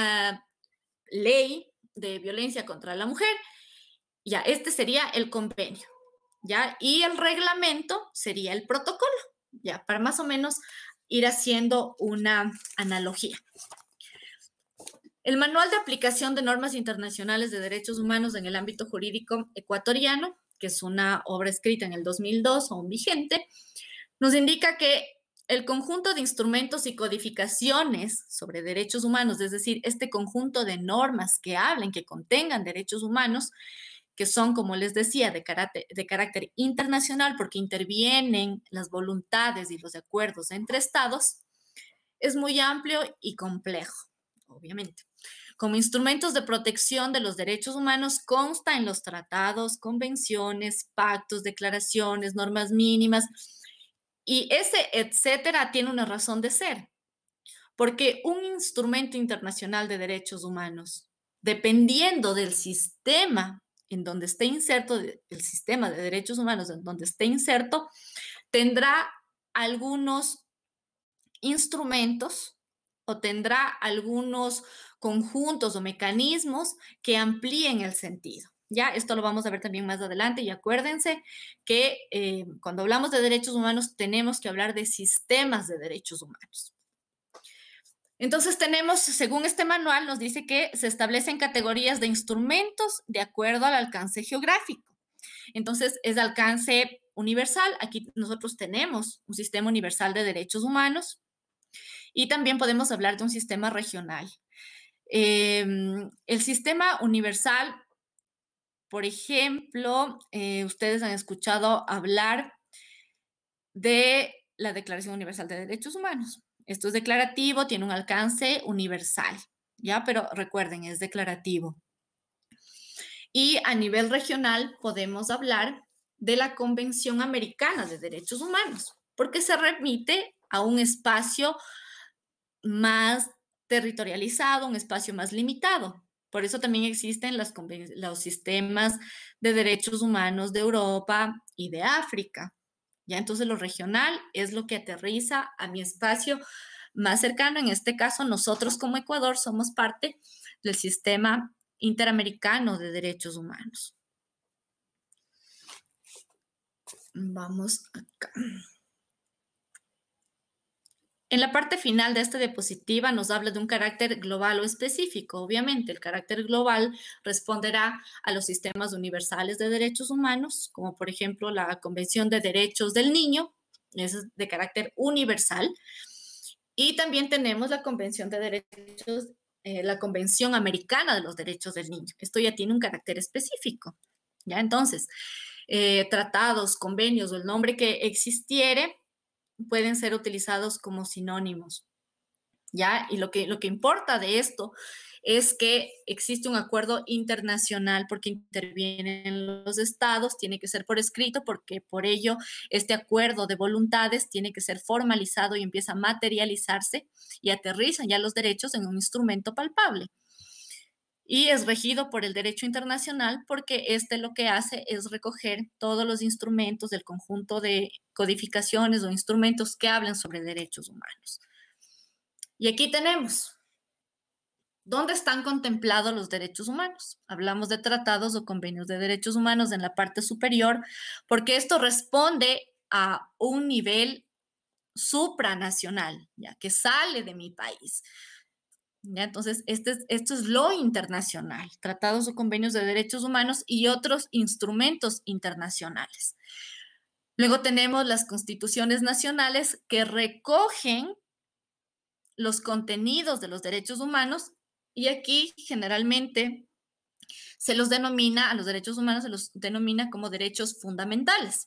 ley de violencia contra la mujer. Ya, este sería el convenio, ya, y el reglamento sería el protocolo, ya, para más o menos ir haciendo una analogía. El Manual de Aplicación de Normas Internacionales de Derechos Humanos en el ámbito jurídico ecuatoriano, que es una obra escrita en el 2002, aún vigente, nos indica que el conjunto de instrumentos y codificaciones sobre derechos humanos, es decir, este conjunto de normas que hablen, que contengan derechos humanos, que son, como les decía, de carácter internacional porque intervienen las voluntades y los acuerdos entre estados, es muy amplio y complejo, obviamente. Como instrumentos de protección de los derechos humanos consta en los tratados, convenciones, pactos, declaraciones, normas mínimas, y ese etcétera tiene una razón de ser, porque un instrumento internacional de derechos humanos, dependiendo del sistema en donde esté inserto, el sistema de derechos humanos en donde esté inserto, tendrá algunos instrumentos o tendrá algunos conjuntos o mecanismos que amplíen el sentido. Ya, esto lo vamos a ver también más adelante y acuérdense que cuando hablamos de derechos humanos tenemos que hablar de sistemas de derechos humanos. Entonces tenemos, según este manual, nos dice que se establecen categorías de instrumentos de acuerdo al alcance geográfico. Entonces es de alcance universal. Aquí nosotros tenemos un sistema universal de derechos humanos y también podemos hablar de un sistema regional. El sistema universal, por ejemplo, ustedes han escuchado hablar de la Declaración Universal de Derechos Humanos. Esto es declarativo, tiene un alcance universal, ¿ya? Pero recuerden, es declarativo. Y a nivel regional podemos hablar de la Convención Americana de Derechos Humanos, porque se remite a un espacio más territorializado, un espacio más limitado. Por eso también existen los sistemas de derechos humanos de Europa y de África. Ya, entonces lo regional es lo que aterriza a mi espacio más cercano. En este caso, nosotros como Ecuador somos parte del sistema interamericano de derechos humanos. Vamos acá. En la parte final de esta diapositiva nos habla de un carácter global o específico. Obviamente, el carácter global responderá a los sistemas universales de derechos humanos, como por ejemplo la Convención de Derechos del Niño, es de carácter universal. Y también tenemos la Convención de Derechos, la Convención Americana de los Derechos del Niño. Esto ya tiene un carácter específico, ¿ya? Entonces, tratados, convenios o el nombre que existiere pueden ser utilizados como sinónimos, ¿ya? Y lo que importa de esto es que existe un acuerdo internacional porque intervienen los estados, tiene que ser por escrito porque por ello este acuerdo de voluntades tiene que ser formalizado y empieza a materializarse y aterrizan ya los derechos en un instrumento palpable. Y es regido por el derecho internacional porque lo que hace es recoger todos los instrumentos del conjunto de codificaciones o instrumentos que hablan sobre derechos humanos. Y aquí tenemos, ¿dónde están contemplados los derechos humanos? Hablamos de tratados o convenios de derechos humanos en la parte superior, porque esto responde a un nivel supranacional, ya que sale de mi país. ¿Ya? Entonces, esto es lo internacional, tratados o convenios de derechos humanos y otros instrumentos internacionales. Luego tenemos las constituciones nacionales que recogen los contenidos de los derechos humanos y aquí generalmente se los denomina, a los derechos humanos se los denomina como derechos fundamentales.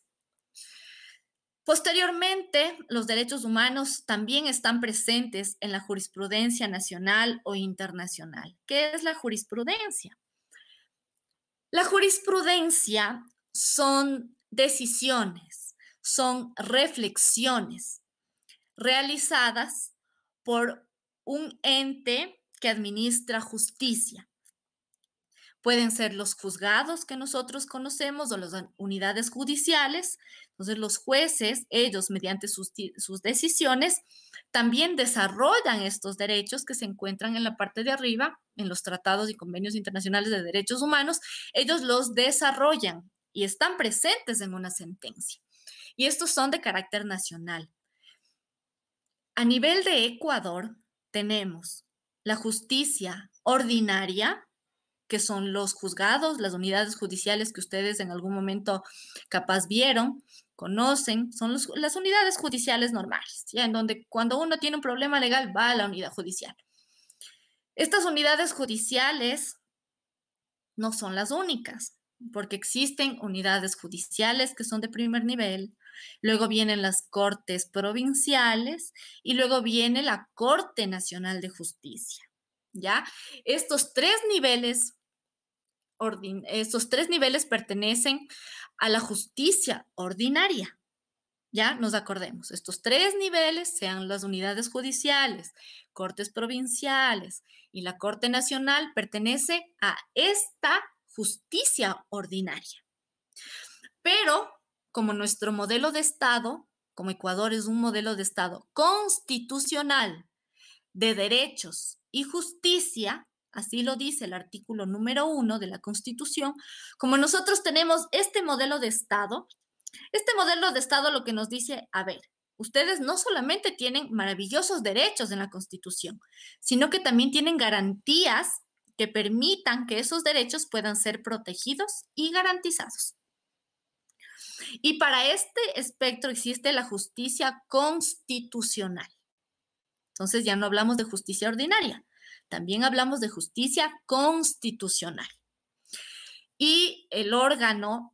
Posteriormente, los derechos humanos también están presentes en la jurisprudencia nacional o internacional. ¿Qué es la jurisprudencia? La jurisprudencia son decisiones, son reflexiones realizadas por un ente que administra justicia. Pueden ser los juzgados que nosotros conocemos o las unidades judiciales. Entonces, los jueces, ellos, mediante sus decisiones, también desarrollan estos derechos que se encuentran en la parte de arriba, en los tratados y convenios internacionales de derechos humanos. Ellos los desarrollan y están presentes en una sentencia. Y estos son de carácter nacional. A nivel de Ecuador, tenemos la justicia ordinaria, que son los juzgados, las unidades judiciales que ustedes en algún momento capaz vieron, conocen, son las unidades judiciales normales, ¿ya? En donde cuando uno tiene un problema legal va a la unidad judicial. Estas unidades judiciales no son las únicas, porque existen unidades judiciales que son de primer nivel, luego vienen las cortes provinciales y luego viene la Corte Nacional de Justicia, ¿ya? Estos tres niveles pertenecen a la justicia ordinaria. Ya nos acordemos, estos tres niveles, sean las unidades judiciales, cortes provinciales y la Corte Nacional, pertenece a esta justicia ordinaria. Pero como nuestro modelo de Estado, como Ecuador es un modelo de Estado constitucional de derechos y justicia, así lo dice el artículo número 1 de la Constitución, como nosotros tenemos este modelo de Estado lo que nos dice, a ver, ustedes no solamente tienen maravillosos derechos en la Constitución, sino que también tienen garantías que permitan que esos derechos puedan ser protegidos y garantizados. Y para este espectro existe la justicia constitucional. Entonces ya no hablamos de justicia ordinaria, también hablamos de justicia constitucional. Y el órgano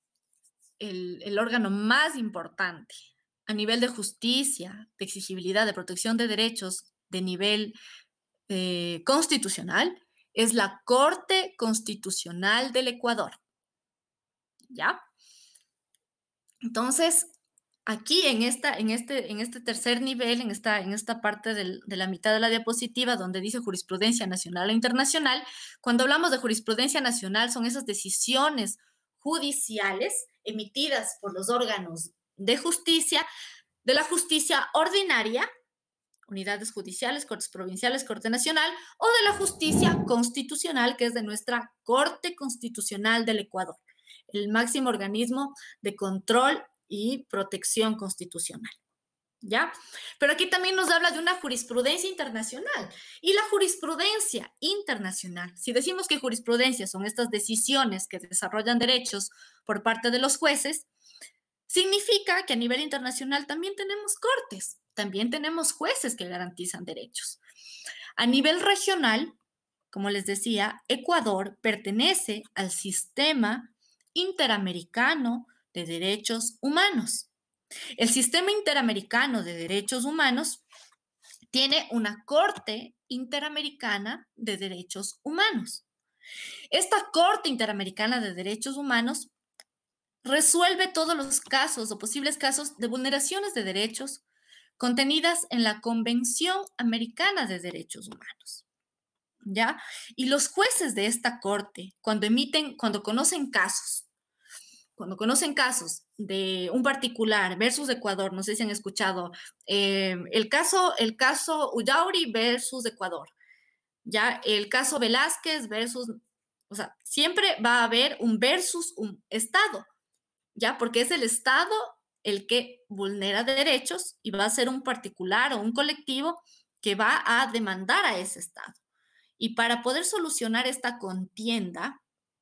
más importante a nivel de justicia, de exigibilidad, de protección de derechos de nivel constitucional es la Corte Constitucional del Ecuador. ¿Ya? Entonces, aquí en este tercer nivel, en esta parte de la mitad de la diapositiva donde dice jurisprudencia nacional e internacional, cuando hablamos de jurisprudencia nacional son esas decisiones judiciales emitidas por los órganos de justicia, de la justicia ordinaria, unidades judiciales, cortes provinciales, Corte Nacional, o de la justicia constitucional, que es de nuestra Corte Constitucional del Ecuador, el máximo organismo de control y protección constitucional, ¿ya? Pero aquí también nos habla de una jurisprudencia internacional. Y la jurisprudencia internacional, si decimos que jurisprudencia son estas decisiones que desarrollan derechos por parte de los jueces, significa que a nivel internacional también tenemos cortes. también tenemos jueces que garantizan derechos. A nivel regional, como les decía, Ecuador pertenece al Sistema Interamericano de Derechos Humanos. El Sistema Interamericano de Derechos Humanos tiene una Corte Interamericana de Derechos Humanos. Esta Corte Interamericana de Derechos Humanos resuelve todos los casos o posibles casos de vulneraciones de derechos contenidas en la Convención Americana de Derechos Humanos. ¿Ya? Y los jueces de esta corte, cuando conocen casos de un particular versus Ecuador, no sé si han escuchado, el caso Ullauri versus Ecuador, ¿ya? El caso Velázquez versus, o sea, siempre va a haber un versus un Estado, ¿ya? Porque es el Estado el que vulnera derechos y va a ser un particular o un colectivo que va a demandar a ese Estado. Y para poder solucionar esta contienda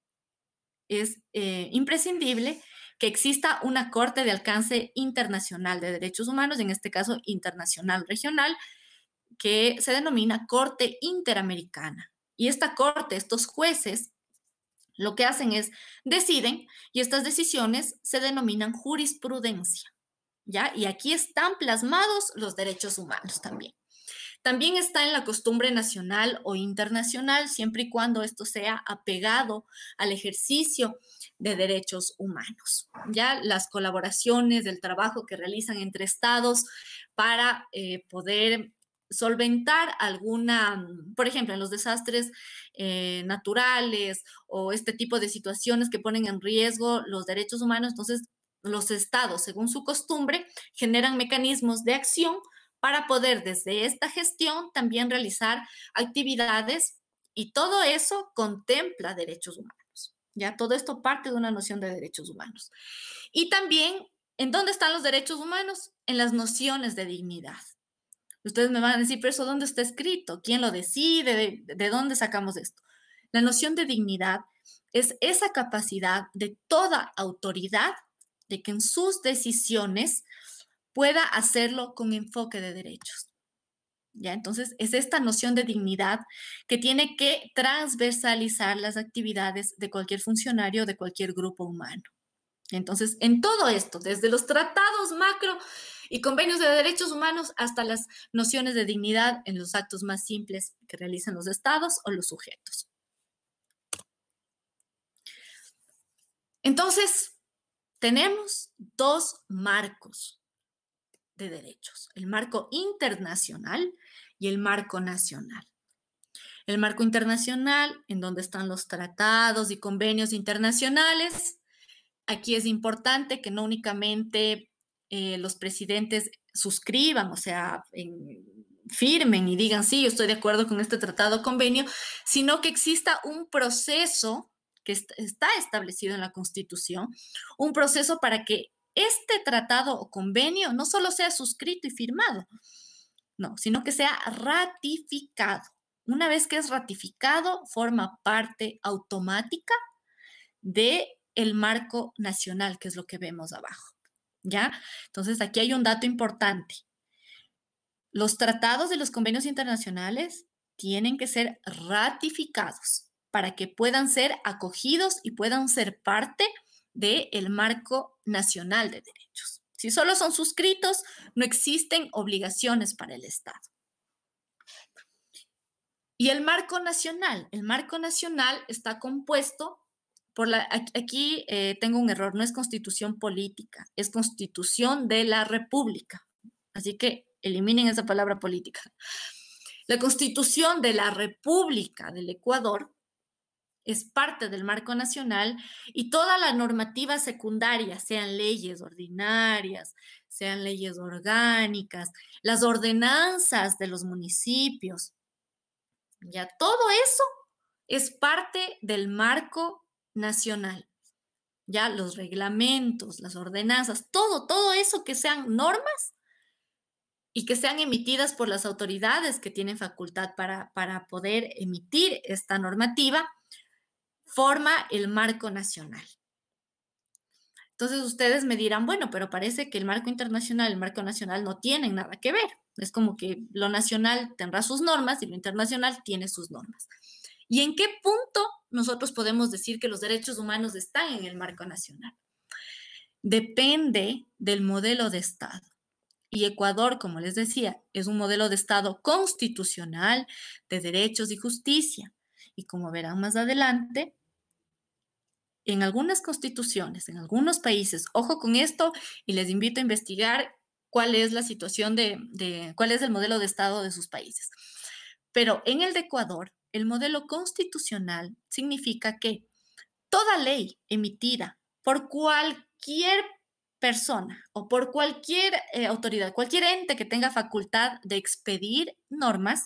es imprescindible que exista una corte de alcance internacional de derechos humanos, en este caso internacional regional, que se denomina Corte Interamericana. Y esta corte, estos jueces, lo que hacen es deciden y estas decisiones se denominan jurisprudencia, ¿ya? Y aquí están plasmados los derechos humanos también. También está en la costumbre nacional o internacional, siempre y cuando esto sea apegado al ejercicio de derechos humanos. Ya las colaboraciones del trabajo que realizan entre estados para poder solventar alguna, por ejemplo, en los desastres naturales o este tipo de situaciones que ponen en riesgo los derechos humanos, entonces los estados, según su costumbre, generan mecanismos de acción para poder desde esta gestión también realizar actividades y todo eso contempla derechos humanos. Ya todo esto parte de una noción de derechos humanos. Y también, ¿en dónde están los derechos humanos? En las nociones de dignidad. Ustedes me van a decir, pero ¿eso dónde está escrito? ¿Quién lo decide? ¿De dónde sacamos esto? La noción de dignidad es esa capacidad de toda autoridad de que en sus decisiones pueda hacerlo con enfoque de derechos. ¿Ya? Entonces, es esta noción de dignidad que tiene que transversalizar las actividades de cualquier funcionario, de cualquier grupo humano. Entonces, en todo esto, desde los tratados macro y convenios de derechos humanos hasta las nociones de dignidad en los actos más simples que realizan los estados o los sujetos. Entonces, tenemos dos marcos de derechos, el marco internacional y el marco nacional. El marco internacional, en donde están los tratados y convenios internacionales. Aquí es importante que no únicamente los presidentes suscriban, o sea, firmen y digan, sí, yo estoy de acuerdo con este tratado o convenio, sino que exista un proceso que está establecido en la Constitución, un proceso para que este tratado o convenio no solo sea suscrito y firmado, no, sino que sea ratificado. Una vez que es ratificado, forma parte automática del marco nacional, que es lo que vemos abajo, ¿ya? Entonces, aquí hay un dato importante. Los tratados y los convenios internacionales tienen que ser ratificados para que puedan ser acogidos y puedan ser parte del marco nacional de derechos. Si solo son suscritos, no existen obligaciones para el Estado. Y el marco nacional está compuesto por aquí tengo un error, no es constitución política, es constitución de la República. Así que eliminen esa palabra política. La Constitución de la República del Ecuador es parte del marco nacional y toda la normativa secundaria, sean leyes ordinarias, sean leyes orgánicas, las ordenanzas de los municipios, ya todo eso es parte del marco nacional. Ya los reglamentos, las ordenanzas, todo eso que sean normas y que sean emitidas por las autoridades que tienen facultad para poder emitir esta normativa, forma el marco nacional. Entonces ustedes me dirán, bueno, pero parece que el marco internacional y el marco nacional no tienen nada que ver. Es como que lo nacional tendrá sus normas y lo internacional tiene sus normas. ¿Y en qué punto nosotros podemos decir que los derechos humanos están en el marco nacional? Depende del modelo de Estado. Y Ecuador, como les decía, es un modelo de Estado constitucional de derechos y justicia. Y como verán más adelante, en algunas constituciones, en algunos países, ojo con esto y les invito a investigar cuál es la situación cuál es el modelo de Estado de sus países. Pero en el de Ecuador, el modelo constitucional significa que toda ley emitida por cualquier persona o por cualquier autoridad, cualquier ente que tenga facultad de expedir normas,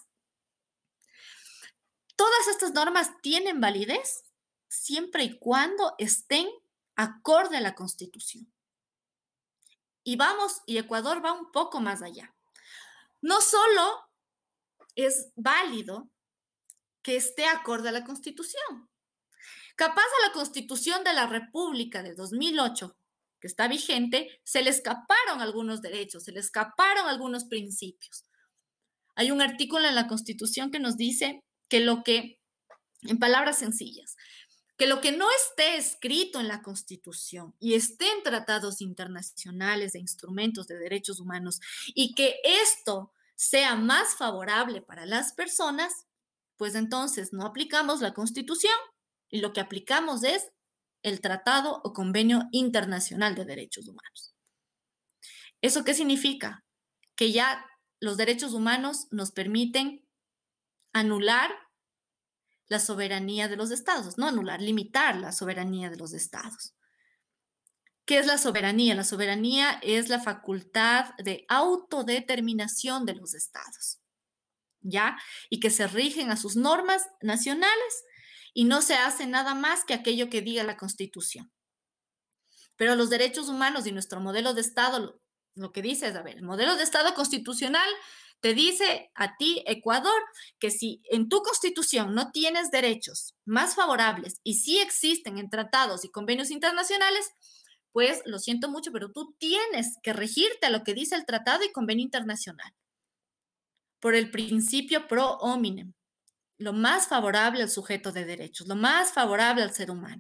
todas estas normas tienen validez siempre y cuando estén acorde a la Constitución. Y Ecuador va un poco más allá. No solo es válido que esté acorde a la Constitución. Capaz a la Constitución de la República de 2008, que está vigente, se le escaparon algunos derechos, se le escaparon algunos principios. Hay un artículo en la Constitución que nos dice que en palabras sencillas, que lo que no esté escrito en la Constitución y esté en tratados internacionales e instrumentos de derechos humanos y que esto sea más favorable para las personas, pues entonces no aplicamos la Constitución y lo que aplicamos es el Tratado o Convenio Internacional de Derechos Humanos. ¿Eso qué significa? Que ya los derechos humanos nos permiten anular la soberanía de los estados, no anular, limitar la soberanía de los estados. ¿Qué es la soberanía? La soberanía es la facultad de autodeterminación de los estados, ¿ya? Y que se rigen a sus normas nacionales y no se hace nada más que aquello que diga la Constitución. Pero los derechos humanos y nuestro modelo de Estado, lo que dice es, a ver, el modelo de Estado constitucional te dice a ti, Ecuador, que si en tu Constitución no tienes derechos más favorables y sí existen en tratados y convenios internacionales, pues lo siento mucho, pero tú tienes que regirte a lo que dice el tratado y convenio internacional por el principio pro hominem, lo más favorable al sujeto de derechos, lo más favorable al ser humano.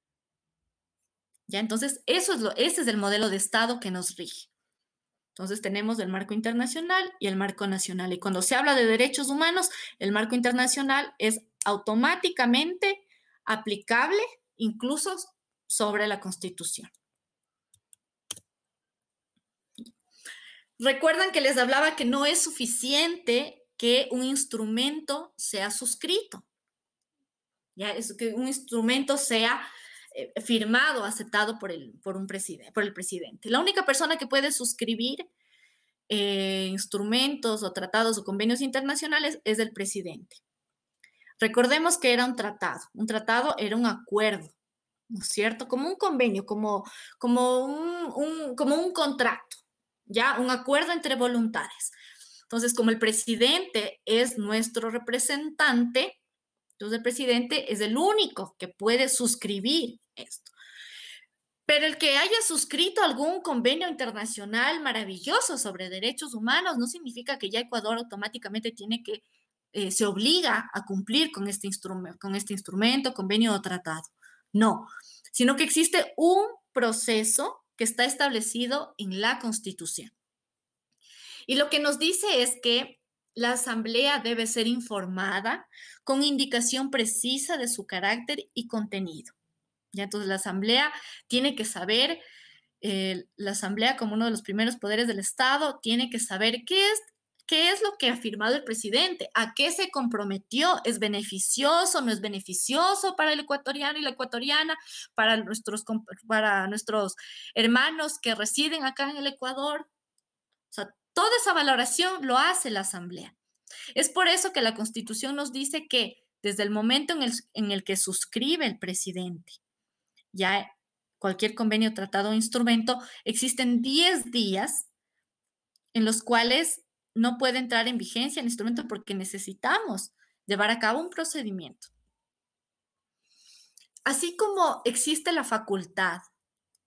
¿Ya? Entonces, ese es el modelo de Estado que nos rige. Entonces tenemos el marco internacional y el marco nacional. Y cuando se habla de derechos humanos, el marco internacional es automáticamente aplicable incluso sobre la Constitución. Recuerdan que les hablaba que no es suficiente que un instrumento sea suscrito. Ya es que un instrumento sea firmado, aceptado por el presidente. La única persona que puede suscribir instrumentos o tratados o convenios internacionales es el presidente. Recordemos que era un tratado. Un tratado era un acuerdo, ¿no es cierto? Como un convenio, como un contrato, ¿ya? Un acuerdo entre voluntades. Entonces, como el presidente es nuestro representante, entonces el presidente es el único que puede suscribir esto. Pero el que haya suscrito algún convenio internacional maravilloso sobre derechos humanos no significa que ya Ecuador automáticamente se obliga a cumplir con este instrumento, convenio o tratado. No, sino que existe un proceso que está establecido en la Constitución. Y lo que nos dice es que la Asamblea debe ser informada con indicación precisa de su carácter y contenido. ¿Ya? Entonces, la Asamblea tiene que saber, la Asamblea como uno de los primeros poderes del Estado, tiene que saber qué es lo que ha firmado el presidente, a qué se comprometió, es beneficioso, no es beneficioso para el ecuatoriano y la ecuatoriana, para nuestros hermanos que residen acá en el Ecuador. O sea, toda esa valoración lo hace la Asamblea. Es por eso que la Constitución nos dice que desde el momento en el que suscribe el presidente, ya cualquier convenio, tratado o instrumento, existen 10 días en los cuales no puede entrar en vigencia el instrumento porque necesitamos llevar a cabo un procedimiento. Así como existe la facultad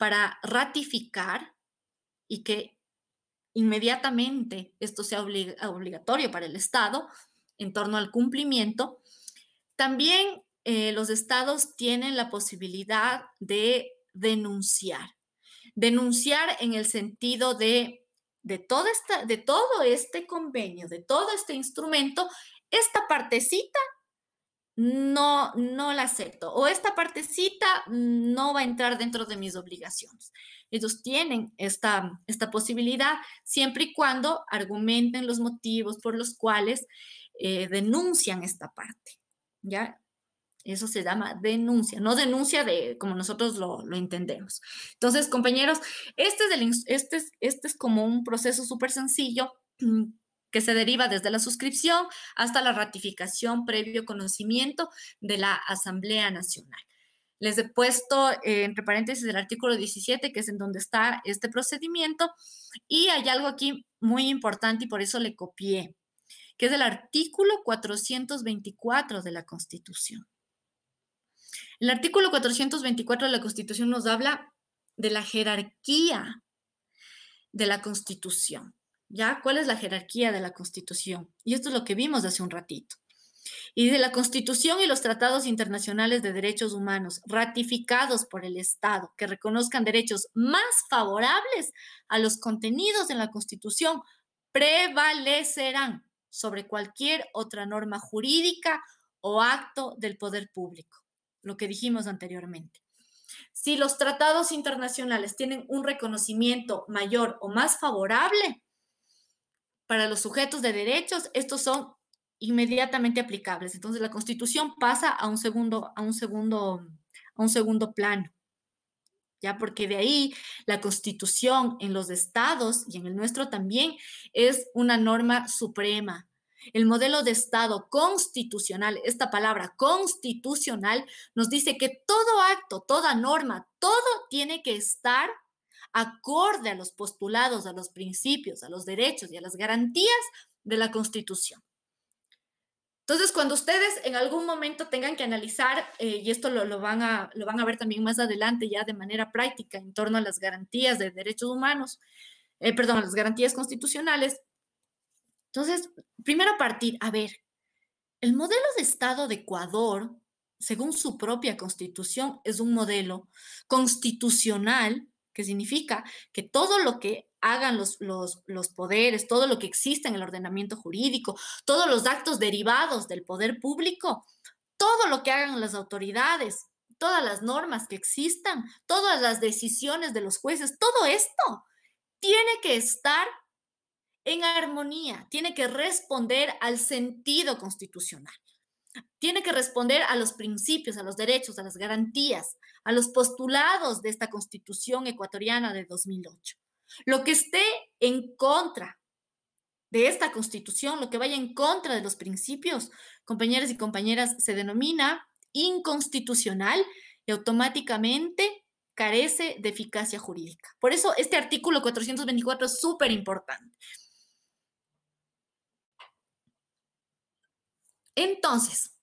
para ratificar y que inmediatamente esto sea obligatorio para el Estado en torno al cumplimiento. También los estados tienen la posibilidad de denunciar en el sentido de todo este convenio, de todo este instrumento, esta partecita no la acepto, o esta partecita no va a entrar dentro de mis obligaciones. Ellos tienen esta posibilidad siempre y cuando argumenten los motivos por los cuales denuncian esta parte, ¿ya? Eso se llama denuncia, no denuncia como nosotros lo entendemos. Entonces, compañeros, este es como un proceso súper sencillo que se deriva desde la suscripción hasta la ratificación previo conocimiento de la Asamblea Nacional. Les he puesto entre paréntesis el artículo 17, que es en donde está este procedimiento, y hay algo aquí muy importante y por eso le copié, que es el artículo 424 de la Constitución. El artículo 424 de la Constitución nos habla de la jerarquía de la Constitución. ¿Ya? ¿Cuál es la jerarquía de la Constitución? Y esto es lo que vimos hace un ratito. Y de la Constitución y los tratados internacionales de derechos humanos ratificados por el Estado que reconozcan derechos más favorables a los contenidos de la Constitución prevalecerán sobre cualquier otra norma jurídica o acto del poder público, lo que dijimos anteriormente. Si los tratados internacionales tienen un reconocimiento mayor o más favorable para los sujetos de derechos, estos son inmediatamente aplicables. Entonces, la Constitución pasa a un segundo plano, ¿ya? Porque de ahí la Constitución en los estados y en el nuestro también es una norma suprema. El modelo de Estado constitucional, esta palabra constitucional, nos dice que todo acto, toda norma, todo tiene que estar acorde a los postulados, a los principios, a los derechos y a las garantías de la Constitución. Entonces, cuando ustedes en algún momento tengan que analizar, y esto lo van a ver también más adelante ya de manera práctica en torno a las garantías de derechos humanos, a las garantías constitucionales. Entonces, primero partir, a ver, el modelo de Estado de Ecuador, según su propia Constitución, es un modelo constitucional, que significa que todo lo que hagan los poderes, todo lo que exista en el ordenamiento jurídico, todos los actos derivados del poder público, todo lo que hagan las autoridades, todas las normas que existan, todas las decisiones de los jueces, todo esto tiene que estar en armonía, tiene que responder al sentido constitucional. Tiene que responder a los principios, a los derechos, a las garantías, a los postulados de esta Constitución ecuatoriana de 2008. Lo que esté en contra de esta Constitución, lo que vaya en contra de los principios, compañeros y compañeras, se denomina inconstitucional y automáticamente carece de eficacia jurídica. Por eso este artículo 424 es súper importante. Entonces,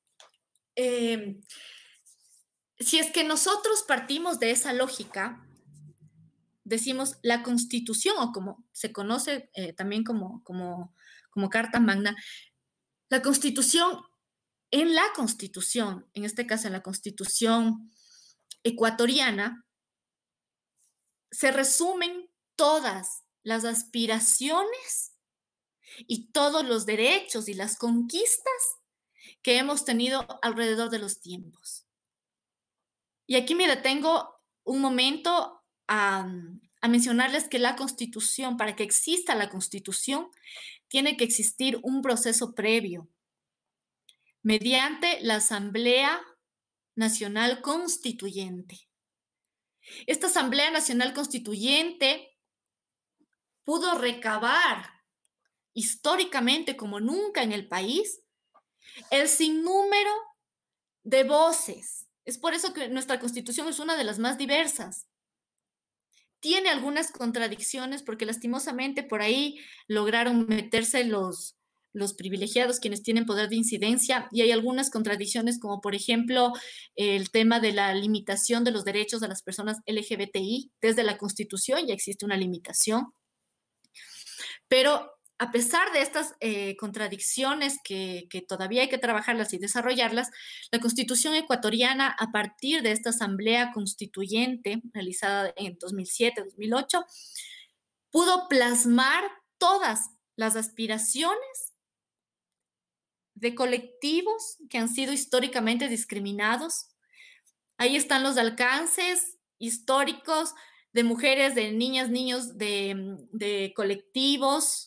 si es que nosotros partimos de esa lógica, decimos la Constitución, o como se conoce también como Carta Magna, la Constitución, en este caso en la Constitución ecuatoriana, se resumen todas las aspiraciones y todos los derechos y las conquistas que hemos tenido alrededor de los tiempos. Y aquí me detengo un momento a mencionarles que la Constitución, para que exista la Constitución, tiene que existir un proceso previo mediante la Asamblea Nacional Constituyente. Esta Asamblea Nacional Constituyente pudo recabar históricamente como nunca en el país el sinnúmero de voces. Es por eso que nuestra Constitución es una de las más diversas. Tiene algunas contradicciones porque lastimosamente por ahí lograron meterse los los privilegiados, quienes tienen poder de incidencia, y hay algunas contradicciones, como por ejemplo el tema de la limitación de los derechos de las personas LGBTI. Desde la Constitución ya existe una limitación, pero a pesar de estas contradicciones que todavía hay que trabajarlas y desarrollarlas, la Constitución ecuatoriana, a partir de esta Asamblea Constituyente realizada en 2007-2008, pudo plasmar todas las aspiraciones de colectivos que han sido históricamente discriminados. Ahí están los alcances históricos de mujeres, de niñas, niños, de colectivos,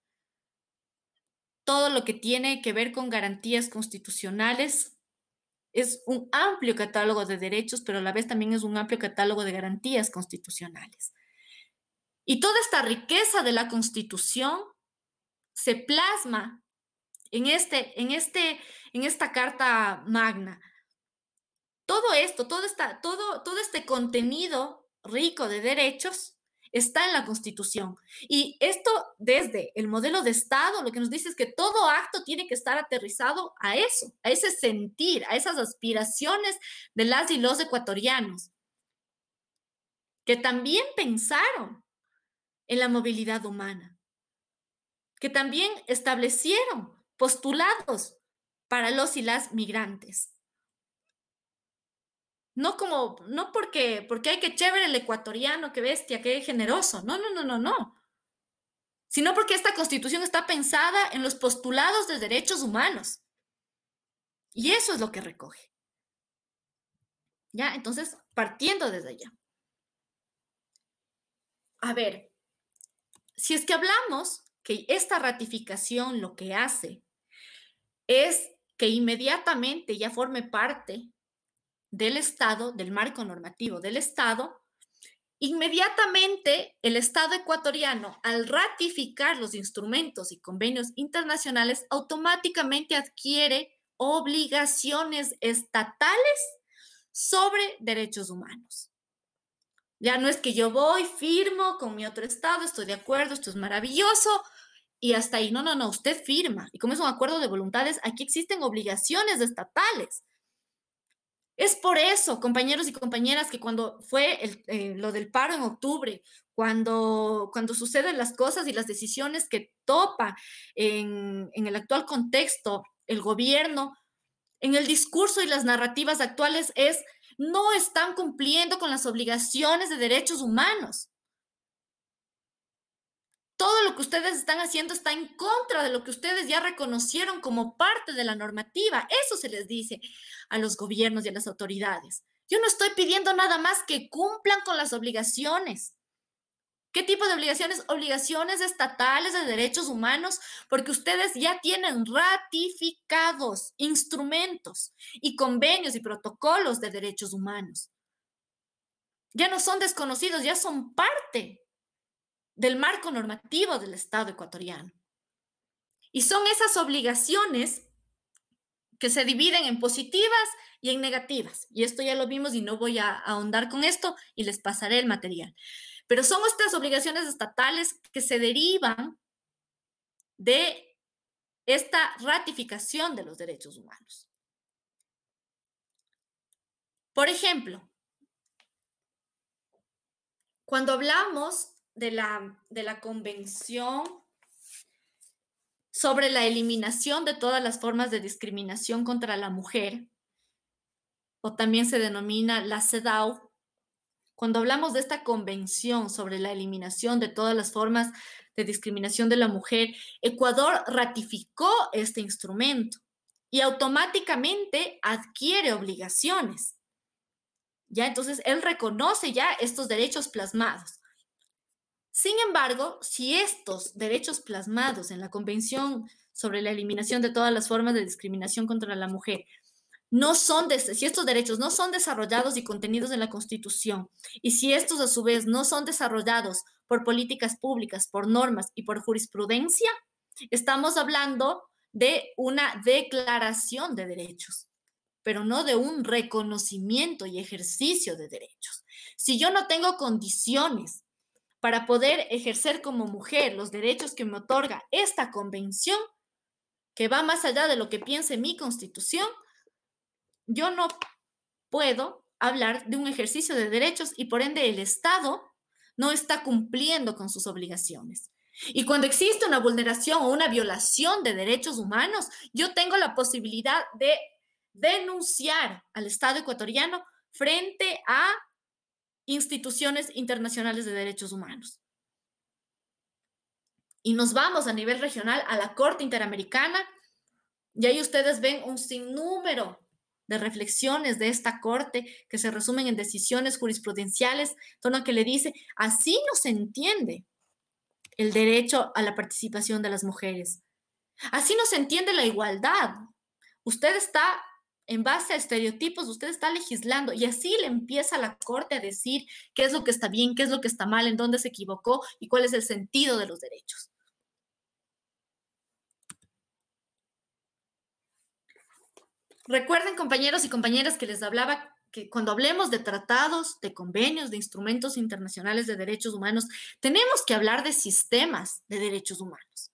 todo lo que tiene que ver con garantías constitucionales. Es un amplio catálogo de derechos, pero a la vez también es un amplio catálogo de garantías constitucionales. Y toda esta riqueza de la Constitución se plasma en esta Carta Magna. Todo esto, todo este contenido rico de derechos está en la Constitución. Y esto, desde el modelo de Estado, lo que nos dice es que todo acto tiene que estar aterrizado a eso, a ese sentir, a esas aspiraciones de las y los ecuatorianos, que también pensaron en la movilidad humana, que también establecieron postulados para los y las migrantes. No porque hay que chévere el ecuatoriano, qué bestia, qué generoso. No. Sino porque esta Constitución está pensada en los postulados de derechos humanos. Y eso es lo que recoge. ¿Ya? Entonces, partiendo desde allá. A ver, si es que hablamos que esta ratificación lo que hace es que inmediatamente ya forme parte del Estado, del marco normativo del Estado, inmediatamente el Estado ecuatoriano, al ratificar los instrumentos y convenios internacionales, automáticamente adquiere obligaciones estatales sobre derechos humanos. Ya no es que yo voy, firmo con mi otro Estado, estoy de acuerdo, esto es maravilloso, y hasta ahí. No, usted firma. Y como es un acuerdo de voluntades, aquí existen obligaciones estatales. Es por eso, compañeros y compañeras, que cuando fue lo del paro en octubre, cuando suceden las cosas y las decisiones que topa en el actual contexto el gobierno, en el discurso y las narrativas actuales no están cumpliendo con las obligaciones de derechos humanos. Todo lo que ustedes están haciendo está en contra de lo que ustedes ya reconocieron como parte de la normativa. Eso se les dice a los gobiernos y a las autoridades. Yo no estoy pidiendo nada más que cumplan con las obligaciones. ¿Qué tipo de obligaciones? Obligaciones estatales de derechos humanos, porque ustedes ya tienen ratificados instrumentos y convenios y protocolos de derechos humanos. Ya no son desconocidos, ya son parte del marco normativo del Estado ecuatoriano. Y son esas obligaciones que se dividen en positivas y en negativas. Y esto ya lo vimos y no voy a ahondar con esto y les pasaré el material. Pero son estas obligaciones estatales que se derivan de esta ratificación de los derechos humanos. Por ejemplo, cuando hablamos de la Convención sobre la eliminación de todas las formas de discriminación contra la mujer, o también se denomina la CEDAW, cuando hablamos de esta Convención sobre la eliminación de todas las formas de discriminación de la mujer, Ecuador ratificó este instrumento y automáticamente adquiere obligaciones. Ya, entonces, él reconoce ya estos derechos plasmados. Sin embargo, si estos derechos plasmados en la Convención sobre la eliminación de todas las formas de discriminación contra la mujer si estos derechos no son desarrollados y contenidos en la Constitución, y si estos a su vez no son desarrollados por políticas públicas, por normas y por jurisprudencia, estamos hablando de una declaración de derechos, pero no de un reconocimiento y ejercicio de derechos. Si yo no tengo condiciones para poder ejercer como mujer los derechos que me otorga esta convención, que va más allá de lo que piense mi Constitución, yo no puedo hablar de un ejercicio de derechos y por ende el Estado no está cumpliendo con sus obligaciones. Y cuando existe una vulneración o una violación de derechos humanos, yo tengo la posibilidad de denunciar al Estado ecuatoriano frente a instituciones internacionales de derechos humanos. Y nos vamos a nivel regional a la Corte Interamericana y ahí ustedes ven un sinnúmero de reflexiones de esta Corte que se resumen en decisiones jurisprudenciales, donde que le dice, así no se entiende el derecho a la participación de las mujeres. Así no se entiende la igualdad. Usted está, en base a estereotipos, usted está legislando y así le empieza la Corte a decir qué es lo que está bien, qué es lo que está mal, en dónde se equivocó y cuál es el sentido de los derechos. Recuerden, compañeros y compañeras, que les hablaba que cuando hablemos de tratados, de convenios, de instrumentos internacionales de derechos humanos, tenemos que hablar de sistemas de derechos humanos.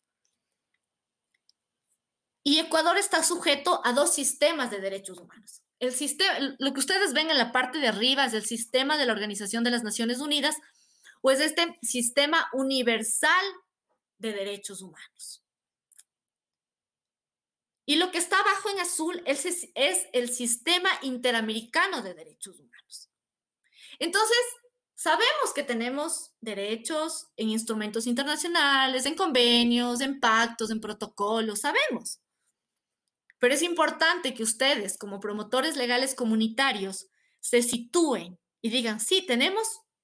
Y Ecuador está sujeto a dos sistemas de derechos humanos. El sistema, lo que ustedes ven en la parte de arriba es el sistema de la Organización de las Naciones Unidas, o es este sistema universal de derechos humanos. Y lo que está abajo en azul es el sistema interamericano de derechos humanos. Entonces, sabemos que tenemos derechos en instrumentos internacionales, en convenios, en pactos, en protocolos, sabemos. Pero es importante que ustedes, como promotores legales comunitarios, se sitúen y digan, sí, tenemos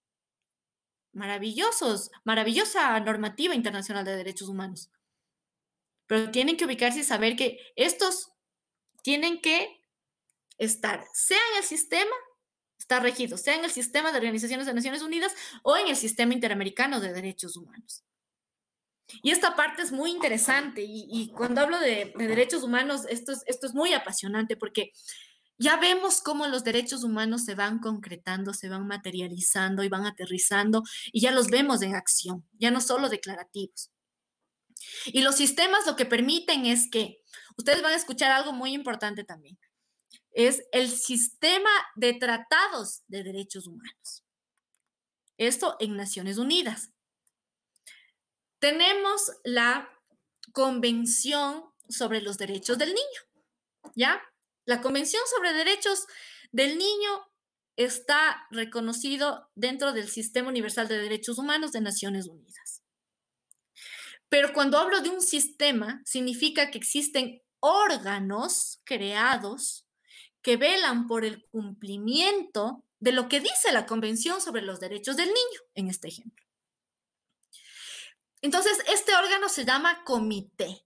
maravillosa normativa internacional de derechos humanos. Pero tienen que ubicarse y saber que estos tienen que estar, sea en el sistema, está regido, sea en el sistema de organizaciones de Naciones Unidas o en el sistema interamericano de derechos humanos. Y esta parte es muy interesante y cuando hablo de derechos humanos, esto es muy apasionante porque ya vemos cómo los derechos humanos se van concretando, se van materializando y van aterrizando y ya los vemos en acción, ya no solo declarativos. Y los sistemas lo que permiten es que, ustedes van a escuchar algo muy importante también, es el sistema de tratados de derechos humanos. Esto en Naciones Unidas. Tenemos la Convención sobre los Derechos del Niño, ¿ya? La Convención sobre Derechos del Niño está reconocido dentro del Sistema Universal de Derechos Humanos de Naciones Unidas. Pero cuando hablo de un sistema, significa que existen órganos creados que velan por el cumplimiento de lo que dice la Convención sobre los Derechos del Niño, en este ejemplo. Entonces, este órgano se llama Comité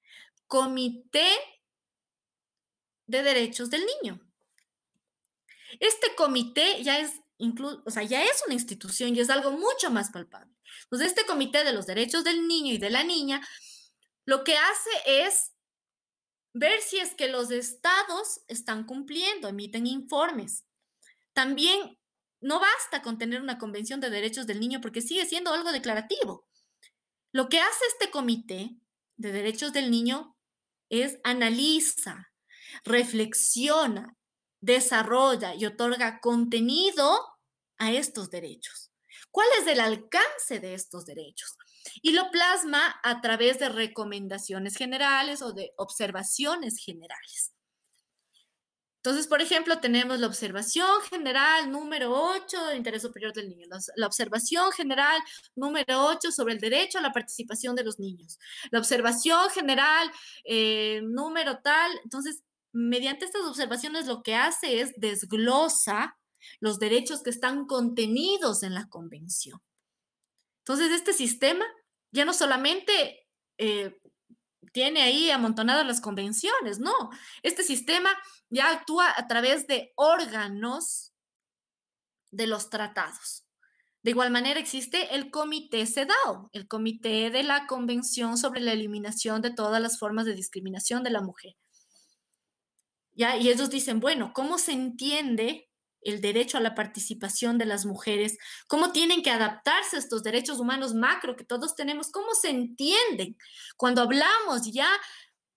de Derechos del Niño. Este comité ya es una institución y es algo mucho más palpable. Entonces, este Comité de los Derechos del Niño y de la Niña lo que hace es ver si es que los estados están cumpliendo, emiten informes. También no basta con tener una Convención de Derechos del Niño porque sigue siendo algo declarativo. Lo que hace este Comité de Derechos del Niño es analiza, reflexiona, desarrolla y otorga contenido a estos derechos. ¿Cuál es el alcance de estos derechos? Y lo plasma a través de recomendaciones generales o de observaciones generales. Entonces, por ejemplo, tenemos la observación general número 8 del interés superior del niño, la observación general número 8 sobre el derecho a la participación de los niños, la observación general número tal. Entonces, mediante estas observaciones lo que hace es desglosa los derechos que están contenidos en la convención. Entonces, este sistema ya no solamente tiene ahí amontonadas las convenciones, no. Este sistema ya actúa a través de órganos de los tratados. De igual manera existe el Comité CEDAW, el Comité de la Convención sobre la Eliminación de todas las formas de discriminación de la mujer. ¿Ya? Y ellos dicen, bueno, ¿cómo se entiende el derecho a la participación de las mujeres? ¿Cómo tienen que adaptarse estos derechos humanos macro que todos tenemos? ¿Cómo se entienden? Cuando hablamos ya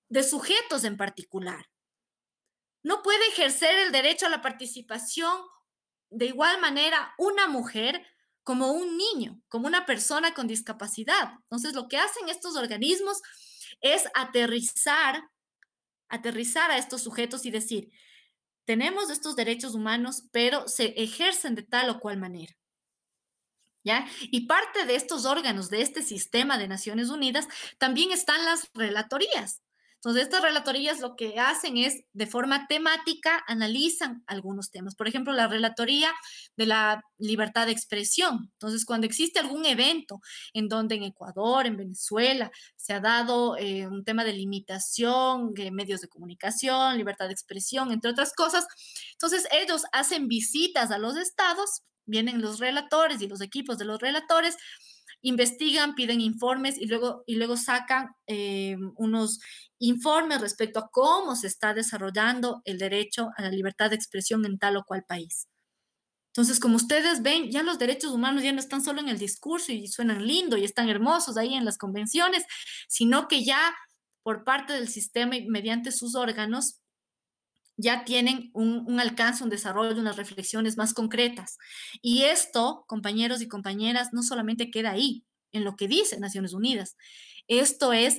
de sujetos en particular. No puede ejercer el derecho a la participación de igual manera una mujer como un niño, como una persona con discapacidad. Entonces, lo que hacen estos organismos es aterrizar a estos sujetos y decir, tenemos estos derechos humanos, pero se ejercen de tal o cual manera. ¿Ya? Y parte de estos órganos, de este sistema de Naciones Unidas, también están las relatorías. Entonces, estas relatorías lo que hacen es, de forma temática, analizan algunos temas. Por ejemplo, la relatoría de la libertad de expresión. Entonces, cuando existe algún evento en donde en Ecuador, en Venezuela, se ha dado un tema de limitación de medios de comunicación, libertad de expresión, entre otras cosas, entonces ellos hacen visitas a los estados, vienen los relatores y los equipos de los relatores, investigan, piden informes y luego sacan unos informes respecto a cómo se está desarrollando el derecho a la libertad de expresión en tal o cual país. Entonces, como ustedes ven, ya los derechos humanos ya no están solo en el discurso y suenan lindo y están hermosos ahí en las convenciones, sino que ya por parte del sistema y mediante sus órganos ya tienen un alcance, un desarrollo, unas reflexiones más concretas. Y esto, compañeros y compañeras, no solamente queda ahí, en lo que dice Naciones Unidas. Esto es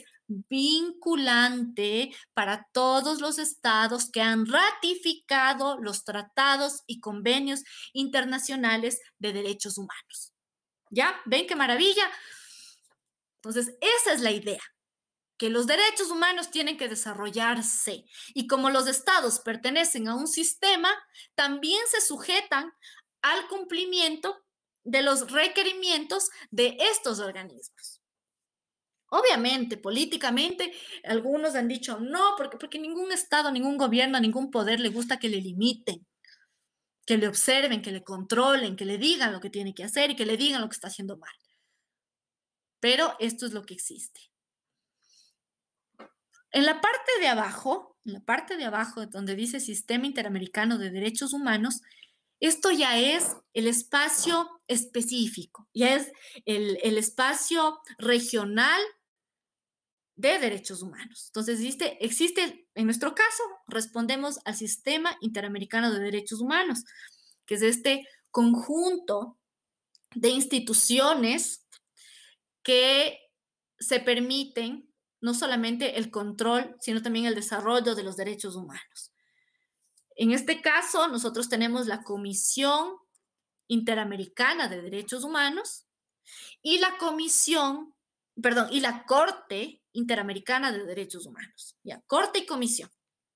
vinculante para todos los estados que han ratificado los tratados y convenios internacionales de derechos humanos. ¿Ya? ¿Ven qué maravilla? Entonces, esa es la idea, que los derechos humanos tienen que desarrollarse y como los estados pertenecen a un sistema, también se sujetan al cumplimiento de los requerimientos de estos organismos. Obviamente, políticamente, algunos han dicho no, porque ningún estado, ningún gobierno, ningún poder le gusta que le limiten, que le observen, que le controlen, que le digan lo que tiene que hacer y que le digan lo que está haciendo mal. Pero esto es lo que existe. En la parte de abajo, donde dice Sistema Interamericano de Derechos Humanos, esto ya es el espacio específico, ya es el espacio regional de derechos humanos. Entonces, existe, en nuestro caso, respondemos al Sistema Interamericano de Derechos Humanos, que es este conjunto de instituciones que se permiten no solamente el control, sino también el desarrollo de los derechos humanos. En este caso, nosotros tenemos la Comisión Interamericana de Derechos Humanos y la Corte Interamericana de Derechos Humanos. Ya, Corte y Comisión,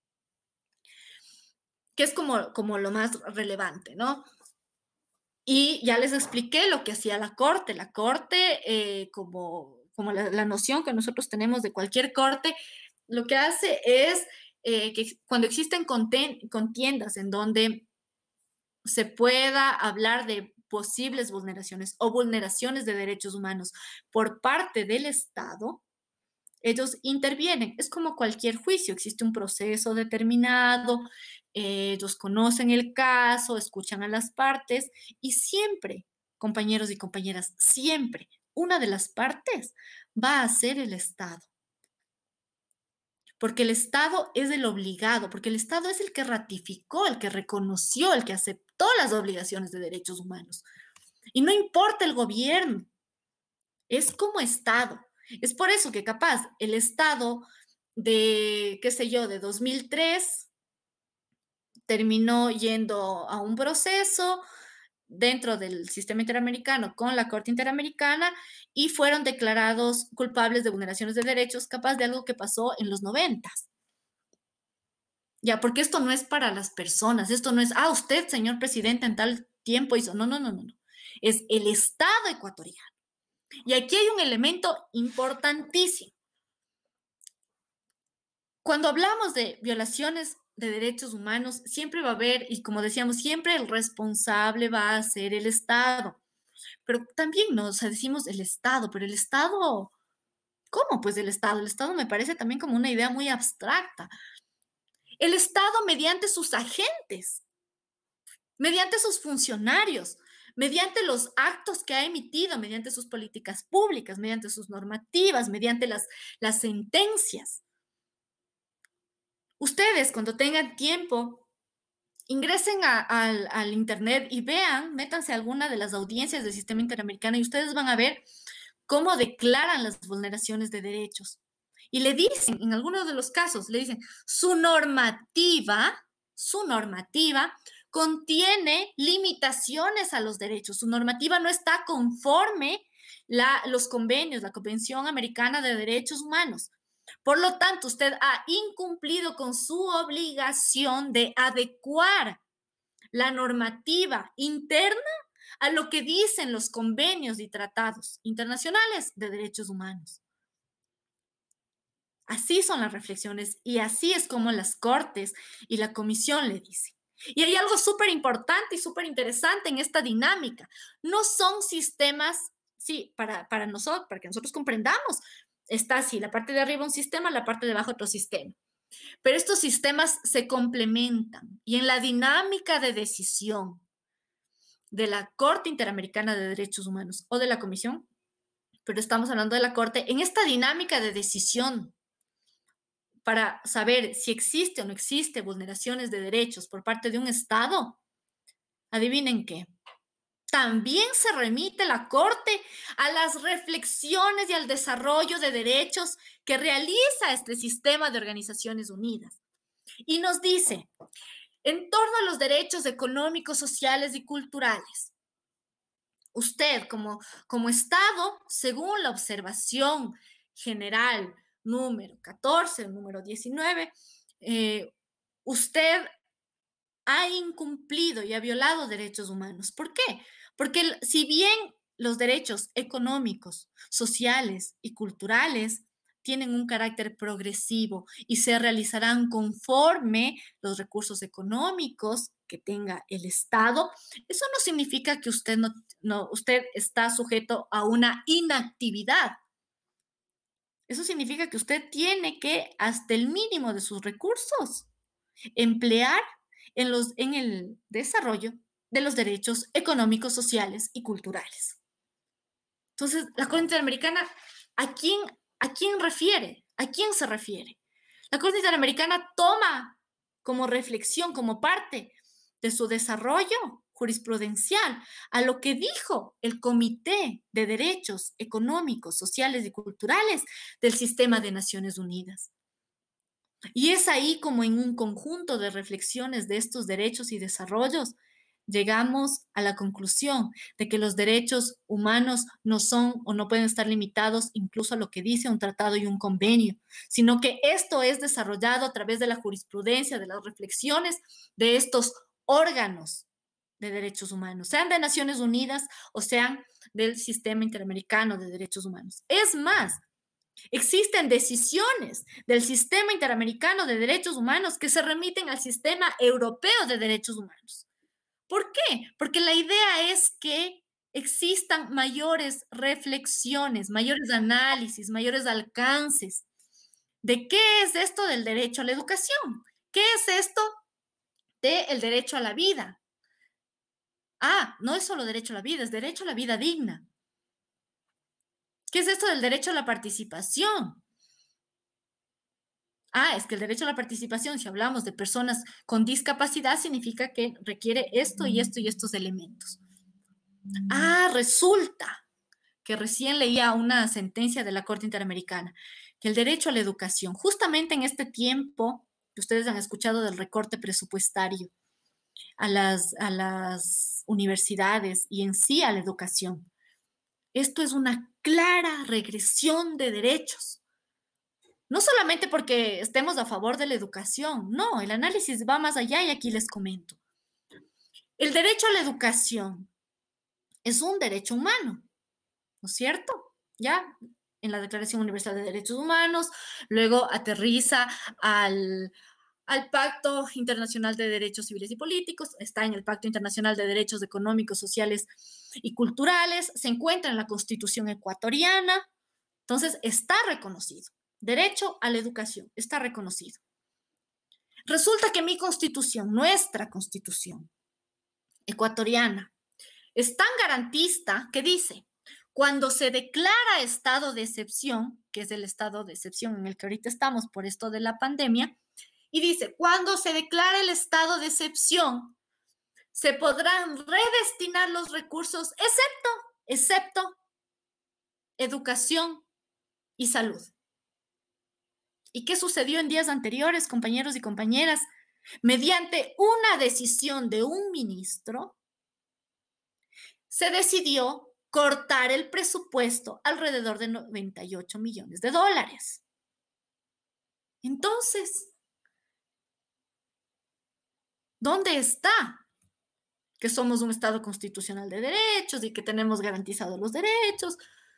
que es como lo más relevante, ¿no? Y ya les expliqué lo que hacía la Corte. La Corte, como la noción que nosotros tenemos de cualquier corte, lo que hace es que cuando existen contiendas en donde se pueda hablar de posibles vulneraciones o vulneraciones de derechos humanos por parte del Estado, ellos intervienen. Es como cualquier juicio, existe un proceso determinado, ellos conocen el caso, escuchan a las partes y siempre, compañeros y compañeras, siempre una de las partes va a ser el Estado. Porque el Estado es el obligado, porque el Estado es el que ratificó, el que reconoció, el que aceptó las obligaciones de derechos humanos. Y no importa el gobierno, es como Estado. Es por eso que capaz el Estado de, qué sé yo, de 2003 terminó yendo a un proceso dentro del sistema interamericano con la Corte Interamericana y fueron declarados culpables de vulneraciones de derechos, capaz de algo que pasó en los 90. Ya, porque esto no es para las personas, esto no es, usted, señor presidente, en tal tiempo hizo, no. Es el Estado ecuatoriano. Y aquí hay un elemento importantísimo. Cuando hablamos de violaciones de derechos humanos, siempre va a haber, y como decíamos, siempre el responsable va a ser el Estado. Pero también decimos el Estado, pero el Estado, ¿cómo pues el Estado? El Estado me parece también como una idea muy abstracta. El Estado mediante sus agentes, mediante sus funcionarios, mediante los actos que ha emitido, mediante sus políticas públicas, mediante sus normativas, mediante las sentencias. Ustedes, cuando tengan tiempo, ingresen al internet y vean, métanse a alguna de las audiencias del sistema interamericano y ustedes van a ver cómo declaran las vulneraciones de derechos. Y le dicen, en algunos de los casos, le dicen, su normativa contiene limitaciones a los derechos. Su normativa no está conforme los convenios, la Convención Americana de Derechos Humanos. Por lo tanto, usted ha incumplido con su obligación de adecuar la normativa interna a lo que dicen los convenios y tratados internacionales de derechos humanos. Así son las reflexiones y así es como las cortes y la comisión le dicen. Y hay algo súper importante y súper interesante en esta dinámica. No son sistemas, sí, para nosotros, para que nosotros comprendamos, está así, la parte de arriba un sistema, la parte de abajo otro sistema. Pero estos sistemas se complementan y en la dinámica de decisión de la Corte Interamericana de Derechos Humanos o de la Comisión, pero estamos hablando de la Corte, en esta dinámica de decisión para saber si existe o no existe vulneraciones de derechos por parte de un Estado, adivinen qué, también se remite la Corte a las reflexiones y al desarrollo de derechos que realiza este sistema de Organizaciones Unidas. Y nos dice, en torno a los derechos económicos, sociales y culturales, usted como Estado, según la observación general número 14, número 19, usted ha incumplido y ha violado derechos humanos. ¿Por qué? Porque si bien los derechos económicos, sociales y culturales tienen un carácter progresivo y se realizarán conforme los recursos económicos que tenga el Estado, eso no significa que usted usted está sujeto a una inactividad. Eso significa que usted tiene que, hasta el mínimo de sus recursos, emplear en el desarrollo de los derechos económicos, sociales y culturales. Entonces, la Corte Interamericana, ¿a quién refiere? ¿A quién se refiere? La Corte Interamericana toma como reflexión, como parte de su desarrollo jurisprudencial a lo que dijo el Comité de Derechos Económicos, Sociales y Culturales del Sistema de Naciones Unidas. Y es ahí como en un conjunto de reflexiones de estos derechos y desarrollos llegamos a la conclusión de que los derechos humanos no son o no pueden estar limitados incluso a lo que dice un tratado y un convenio, sino que esto es desarrollado a través de la jurisprudencia, de las reflexiones de estos órganos de derechos humanos, sean de Naciones Unidas o sean del Sistema Interamericano de Derechos Humanos. Es más, existen decisiones del Sistema Interamericano de Derechos Humanos que se remiten al Sistema Europeo de Derechos Humanos. ¿Por qué? Porque la idea es que existan mayores reflexiones, mayores análisis, mayores alcances de qué es esto del derecho a la educación, qué es esto del derecho a la vida. No es solo derecho a la vida, es derecho a la vida digna. ¿Qué es esto del derecho a la participación? Es que el derecho a la participación, si hablamos de personas con discapacidad, significa que requiere esto y esto y estos elementos. Resulta que recién leía una sentencia de la Corte Interamericana, que el derecho a la educación, justamente en este tiempo que ustedes han escuchado del recorte presupuestario a las universidades y en sí a la educación, esto es una clara regresión de derechos. No solamente porque estemos a favor de la educación, no, el análisis va más allá y aquí les comento. El derecho a la educación es un derecho humano, ¿no es cierto? Ya en la Declaración Universal de Derechos Humanos, luego aterriza al Pacto Internacional de Derechos Civiles y Políticos, está en el Pacto Internacional de Derechos Económicos, Sociales y Culturales, se encuentra en la Constitución ecuatoriana, entonces está reconocido. Derecho a la educación, está reconocido. Resulta que mi constitución, nuestra constitución ecuatoriana, es tan garantista que dice, cuando se declara estado de excepción, que es el estado de excepción en el que ahorita estamos por esto de la pandemia, Y dice, cuando se declara el estado de excepción, se podrán redestinar los recursos, excepto educación y salud. ¿Y qué sucedió en días anteriores, compañeros y compañeras? Mediante una decisión de un ministro, se decidió cortar el presupuesto alrededor de 98 millones de dólares. Entonces, ¿dónde está que somos un Estado constitucional de derechos y que tenemos garantizados los derechos?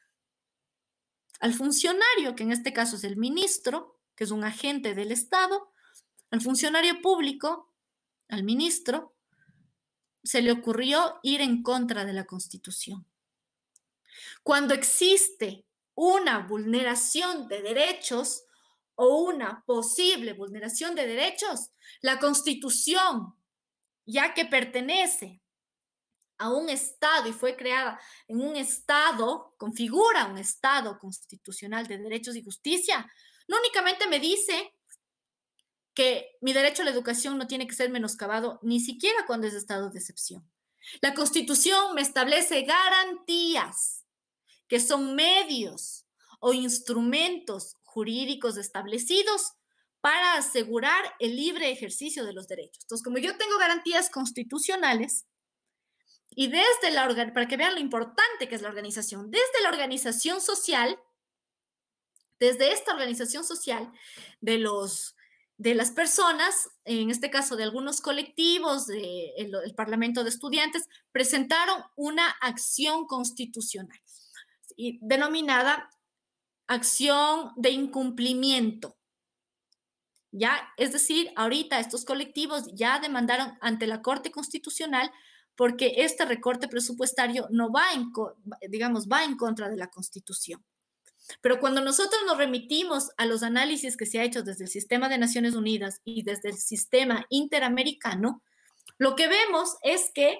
Al funcionario, que en este caso es el ministro, que es un agente del Estado, al funcionario público, al ministro, se le ocurrió ir en contra de la Constitución. Cuando existe una vulneración de derechos o una posible vulneración de derechos, la Constitución, ya que pertenece a un Estado y fue creada en un Estado, configura un Estado constitucional de derechos y justicia, no únicamente me dice que mi derecho a la educación no tiene que ser menoscabado ni siquiera cuando es estado de excepción. La Constitución me establece garantías, que son medios o instrumentos jurídicos establecidos para asegurar el libre ejercicio de los derechos. Entonces, como yo tengo garantías constitucionales, y desde para que vean lo importante que es la organización, desde la organización social, desde esta organización social de las personas, en este caso de algunos colectivos, el Parlamento de Estudiantes, presentaron una acción constitucional denominada acción de incumplimiento. ¿Ya? Es decir, ahorita estos colectivos ya demandaron ante la Corte Constitucional porque este recorte presupuestario no va en contra de la Constitución. Pero cuando nosotros nos remitimos a los análisis que se ha hecho desde el sistema de Naciones Unidas y desde el sistema interamericano, lo que vemos es que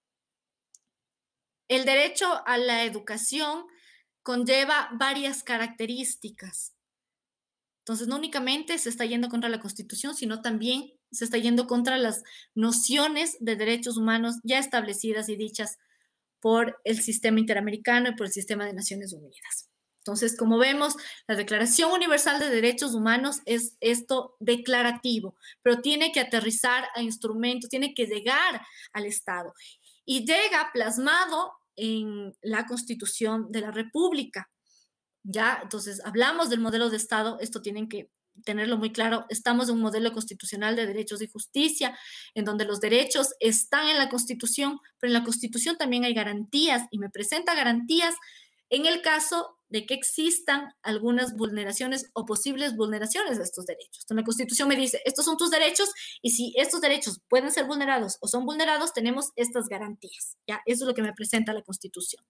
el derecho a la educación conlleva varias características. Entonces, no únicamente se está yendo contra la Constitución, sino también se está yendo contra las nociones de derechos humanos ya establecidas y dichas por el sistema interamericano y por el sistema de Naciones Unidas. Entonces, como vemos, la Declaración Universal de Derechos Humanos es esto declarativo, pero tiene que aterrizar a instrumentos, tiene que llegar al Estado. Y llega plasmado en la Constitución de la República. ¿Ya? Entonces, hablamos del modelo de Estado, esto tienen que tenerlo muy claro, estamos en un modelo constitucional de derechos y justicia, en donde los derechos están en la Constitución, pero en la Constitución también hay garantías, y me presenta garantías en el caso de que existan algunas vulneraciones o posibles vulneraciones de estos derechos. Entonces, la Constitución me dice, estos son tus derechos, y si estos derechos pueden ser vulnerados o son vulnerados, tenemos estas garantías. ¿Ya? Eso es lo que me presenta la Constitución.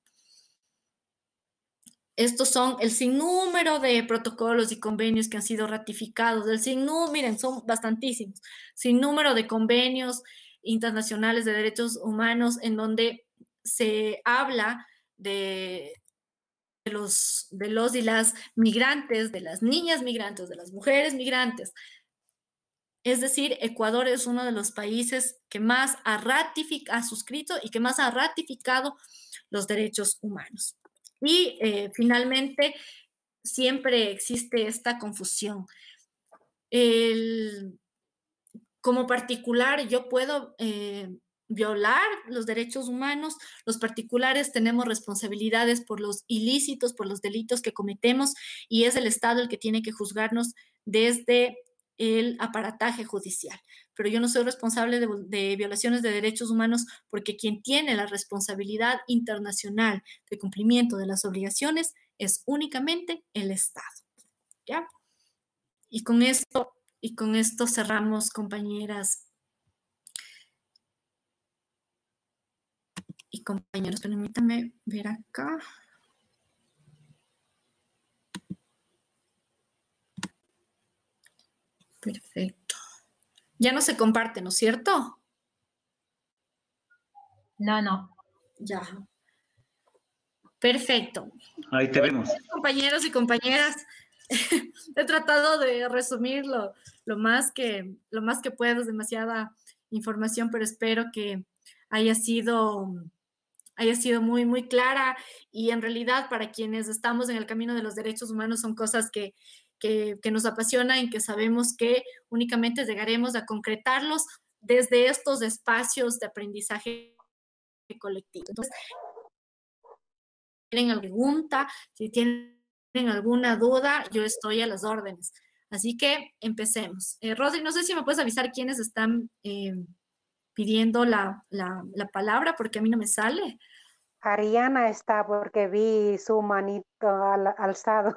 Estos son el sinnúmero de protocolos y convenios que han sido ratificados, miren, son bastantísimos, sinnúmero de convenios internacionales de derechos humanos en donde se habla de los y las migrantes, de las niñas migrantes, de las mujeres migrantes. Es decir, Ecuador es uno de los países que más ha suscrito y que más ha ratificado los derechos humanos. Y finalmente, siempre existe esta confusión. Como particular, yo puedo violar los derechos humanos. Los particulares tenemos responsabilidades por los ilícitos, por los delitos que cometemos, y es el Estado el que tiene que juzgarnos desde el aparataje judicial. Pero yo no soy responsable de violaciones de derechos humanos, porque quien tiene la responsabilidad internacional de cumplimiento de las obligaciones es únicamente el Estado. ¿Ya? Y con esto cerramos, compañeras y compañeros. Permítanme ver acá. Perfecto. Ya no se comparte, ¿no es cierto? No. Ya. Perfecto. Ahí te vemos. Compañeros y compañeras, he tratado de resumirlo lo más que puedo, es demasiada información, pero espero que haya sido muy, muy clara, y en realidad para quienes estamos en el camino de los derechos humanos son cosas que nos apasionan y que sabemos que únicamente llegaremos a concretarlos desde estos espacios de aprendizaje colectivo. Entonces, si tienen alguna pregunta, si tienen alguna duda, yo estoy a las órdenes. Así que empecemos. Rosy, no sé si me puedes avisar quiénes están pidiendo la palabra, porque a mí no me sale. Ariana está porque vi su manito alzado.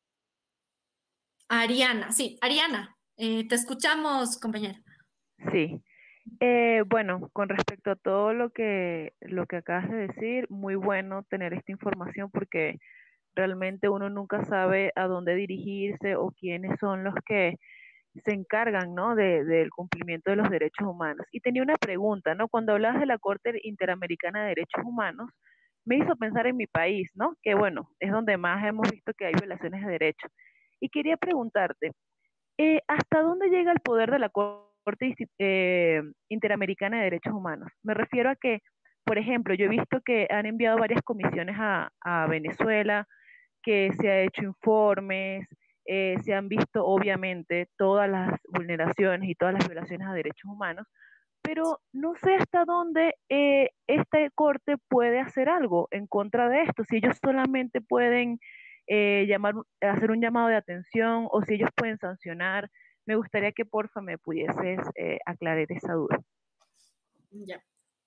Ariana, sí, Ariana, te escuchamos, compañera. Sí. Bueno, con respecto a todo lo que acabas de decir, muy bueno tener esta información porque realmente uno nunca sabe a dónde dirigirse o quiénes son los que se encargan, ¿no? del cumplimiento de los derechos humanos. Y tenía una pregunta, ¿no? Cuando hablabas de la Corte Interamericana de Derechos Humanos, me hizo pensar en mi país, ¿no? Que bueno, es donde más hemos visto que hay violaciones de derechos. Y quería preguntarte, ¿hasta dónde llega el poder de la Corte Interamericana de Derechos Humanos? Me refiero a que, por ejemplo, yo he visto que han enviado varias comisiones a Venezuela, que se ha hecho informes, se han visto obviamente todas las vulneraciones y todas las violaciones a derechos humanos, pero no sé hasta dónde esta corte puede hacer algo en contra de esto, si ellos solamente pueden hacer un llamado de atención o si ellos pueden sancionar. Me gustaría que porfa me pudieses aclarar esa duda. Ya.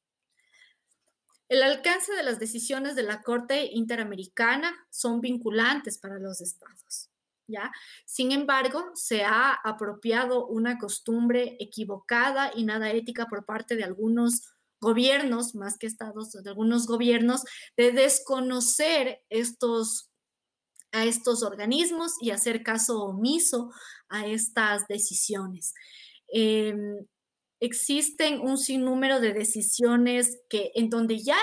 El alcance de las decisiones de la Corte Interamericana son vinculantes para los estados, ¿ya? Sin embargo, se ha apropiado una costumbre equivocada y nada ética por parte de algunos gobiernos, más que estados, de algunos gobiernos, de desconocer a estos organismos y hacer caso omiso a estas decisiones. Existen un sinnúmero de decisiones en donde ya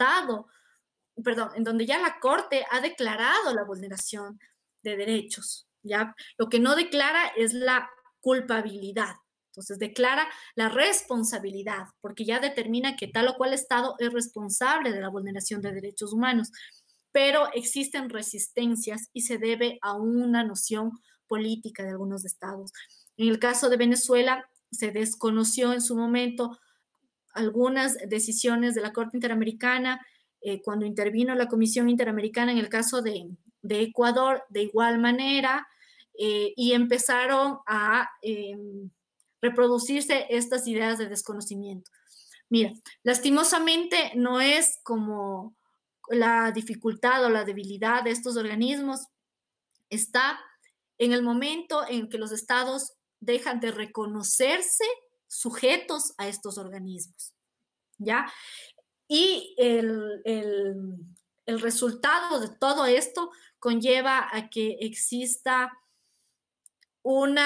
en donde ya la Corte ha declarado la vulneración de derechos, ¿ya? Lo que no declara es la culpabilidad. Entonces declara la responsabilidad, porque ya determina que tal o cual Estado es responsable de la vulneración de derechos humanos. Pero existen resistencias y se debe a una noción política de algunos estados. En el caso de Venezuela, se desconoció en su momento algunas decisiones de la Corte Interamericana cuando intervino la Comisión Interamericana en el caso de Ecuador, de igual manera, y empezaron a reproducirse estas ideas de desconocimiento. Mira, lastimosamente no es como la dificultad o la debilidad de estos organismos, está en el momento en que los estados dejan de reconocerse sujetos a estos organismos, ¿ya? Y el resultado de todo esto conlleva a que exista un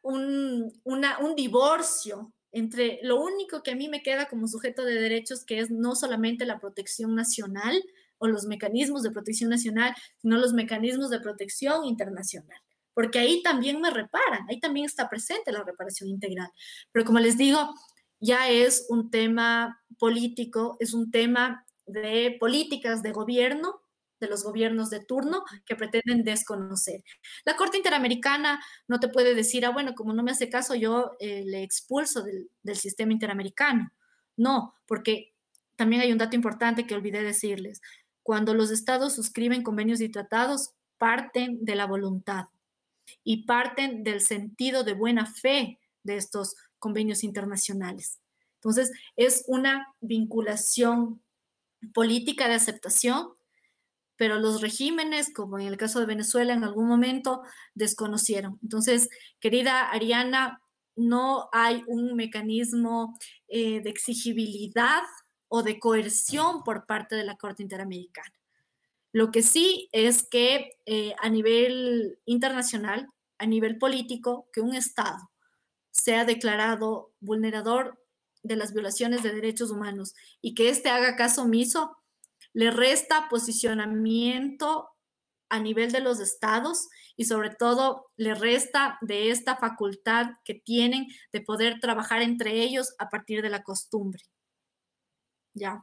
divorcio entre lo único que a mí me queda como sujeto de derechos, que es no solamente la protección nacional o los mecanismos de protección nacional, sino los mecanismos de protección internacional. Porque ahí también me reparan, ahí también está presente la reparación integral. Pero como les digo, ya es un tema político, es un tema de políticas de gobierno, de los gobiernos de turno que pretenden desconocer. La Corte Interamericana no te puede decir, bueno, como no me hace caso, yo le expulso del sistema interamericano. No, porque también hay un dato importante que olvidé decirles. Cuando los estados suscriben convenios y tratados, parten de la voluntad y parten del sentido de buena fe de estos convenios internacionales. Entonces, es una vinculación política de aceptación, pero los regímenes, como en el caso de Venezuela, en algún momento desconocieron. Entonces, querida Ariana, no hay un mecanismo de exigibilidad o de coerción por parte de la Corte Interamericana. Lo que sí es que a nivel internacional, a nivel político, que un Estado sea declarado vulnerador de las violaciones de derechos humanos y que éste haga caso omiso, le resta posicionamiento a nivel de los estados y sobre todo le resta de esta facultad que tienen de poder trabajar entre ellos a partir de la costumbre. Ya.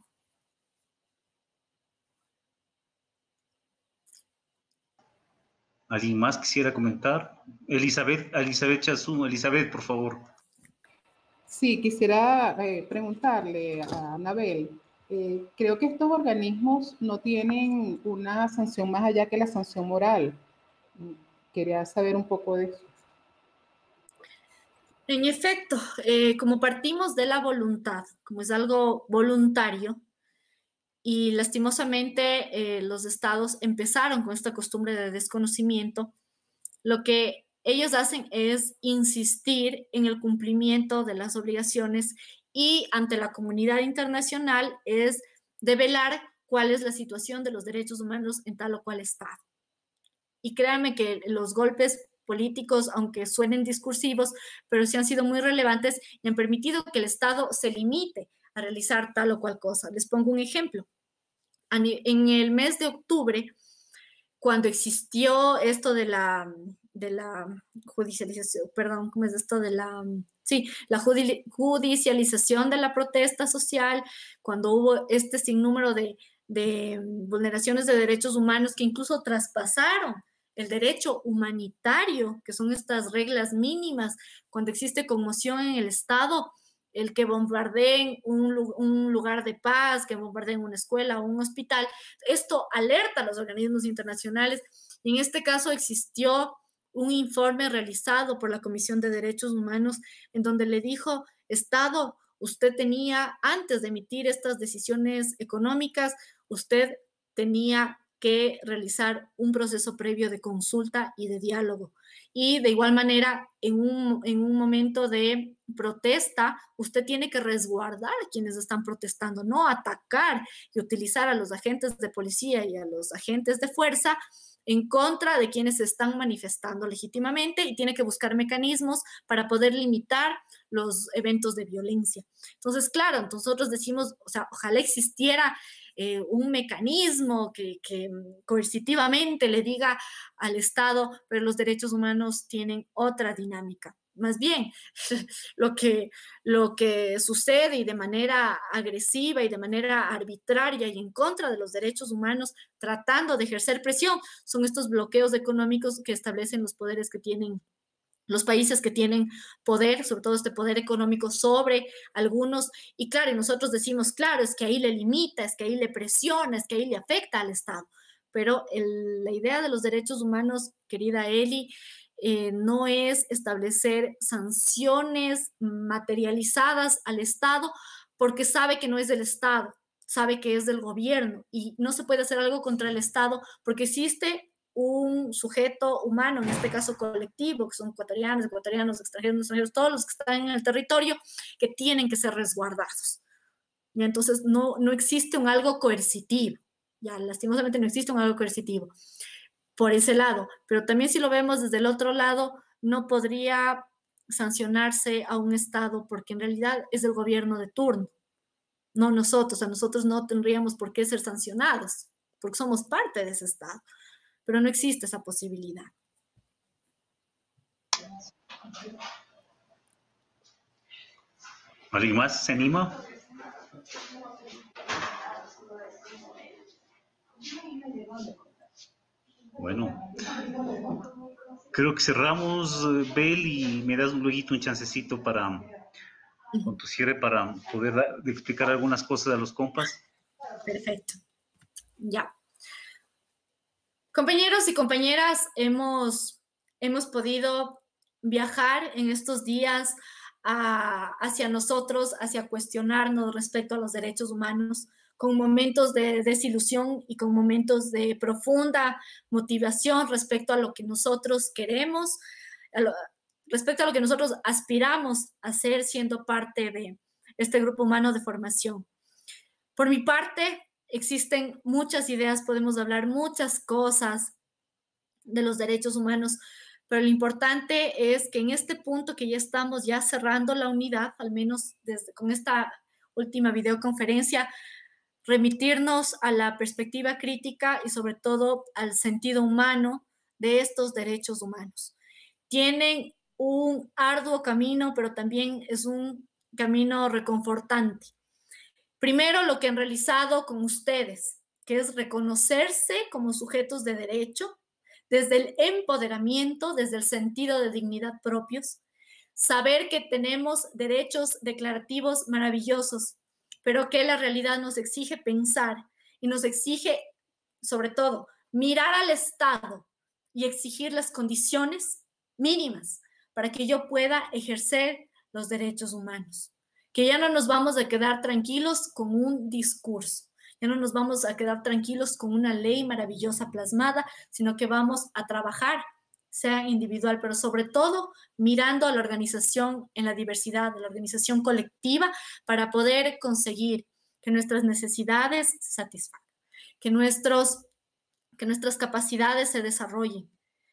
¿Alguien más quisiera comentar? Elizabeth Chazú, Elizabeth, por favor. Sí, quisiera preguntarle a Anabel. Creo que estos organismos no tienen una sanción más allá que la sanción moral. Quería saber un poco de eso. En efecto, como partimos de la voluntad, como es algo voluntario, y lastimosamente los estados empezaron con esta costumbre de desconocimiento, lo que ellos hacen es insistir en el cumplimiento de las obligaciones y ante la comunidad internacional es develar cuál es la situación de los derechos humanos en tal o cual estado. Y créanme que los golpes políticos, aunque suenen discursivos, pero sí han sido muy relevantes y han permitido que el Estado se limite a realizar tal o cual cosa. Les pongo un ejemplo. En el mes de octubre, cuando existió esto de la judicialización, perdón, ¿cómo es esto de la judicialización de la protesta social, cuando hubo este sinnúmero de vulneraciones de derechos humanos que incluso traspasaron el derecho humanitario, que son estas reglas mínimas, cuando existe conmoción en el Estado, el que bombardeen un lugar de paz, que bombardeen una escuela o un hospital, esto alerta a los organismos internacionales. Y en este caso existió un informe realizado por la Comisión de Derechos Humanos en donde le dijo, Estado, usted tenía, antes de emitir estas decisiones económicas, usted tenía que realizar un proceso previo de consulta y de diálogo. Y de igual manera, en un momento de protesta, usted tiene que resguardar a quienes están protestando, no atacar y utilizar a los agentes de policía y a los agentes de fuerza en contra de quienes se están manifestando legítimamente y tiene que buscar mecanismos para poder limitar los eventos de violencia. Entonces, claro, nosotros decimos, o sea, ojalá existiera un mecanismo que coercitivamente le diga al Estado, pero los derechos humanos tienen otra dinámica. Más bien, lo que sucede y de manera agresiva y de manera arbitraria y en contra de los derechos humanos, tratando de ejercer presión, son estos bloqueos económicos que establecen los poderes que tienen los países que tienen poder, sobre todo este poder económico sobre algunos, y claro, y nosotros decimos, claro, es que ahí le limita, es que ahí le presiona, es que ahí le afecta al Estado, pero la idea de los derechos humanos, querida Eli, no es establecer sanciones materializadas al Estado porque sabe que no es del Estado, sabe que es del gobierno y no se puede hacer algo contra el Estado porque existe un sujeto humano, en este caso colectivo, que son ecuatorianos, extranjeros, todos los que están en el territorio, que tienen que ser resguardados. Y entonces no existe un algo coercitivo, ya lastimosamente no existe un algo coercitivo por ese lado, pero también si lo vemos desde el otro lado, no podría sancionarse a un Estado porque en realidad es el gobierno de turno, no nosotros, a nosotros no tendríamos por qué ser sancionados, porque somos parte de ese Estado. Pero no existe esa posibilidad. ¿Alguien más se anima? Bueno, creo que cerramos, Bel, y me das luego un chancecito con tu cierre para poder explicar algunas cosas a los compas. Perfecto. Ya. Compañeros y compañeras, hemos podido viajar en estos días hacia nosotros, hacia cuestionarnos respecto a los derechos humanos, con momentos de desilusión y con momentos de profunda motivación respecto a lo que nosotros queremos, respecto a lo que nosotros aspiramos a ser siendo parte de este grupo humano de formación. Por mi parte, existen muchas ideas, podemos hablar muchas cosas de los derechos humanos, pero lo importante es que en este punto que ya estamos ya cerrando la unidad, al menos con esta última videoconferencia, remitirnos a la perspectiva crítica y sobre todo al sentido humano de estos derechos humanos. Tienen un arduo camino, pero también es un camino reconfortante. Primero, lo que han realizado con ustedes, que es reconocerse como sujetos de derecho, desde el empoderamiento, desde el sentido de dignidad propios, saber que tenemos derechos declarativos maravillosos, pero que la realidad nos exige pensar y nos exige, sobre todo, mirar al Estado y exigir las condiciones mínimas para que yo pueda ejercer los derechos humanos. Que ya no nos vamos a quedar tranquilos con un discurso, ya no nos vamos a quedar tranquilos con una ley maravillosa plasmada, sino que vamos a trabajar, sea individual, pero sobre todo mirando a la organización en la diversidad, a la organización colectiva, para poder conseguir que nuestras necesidades se satisfagan, que nuestras capacidades se desarrollen,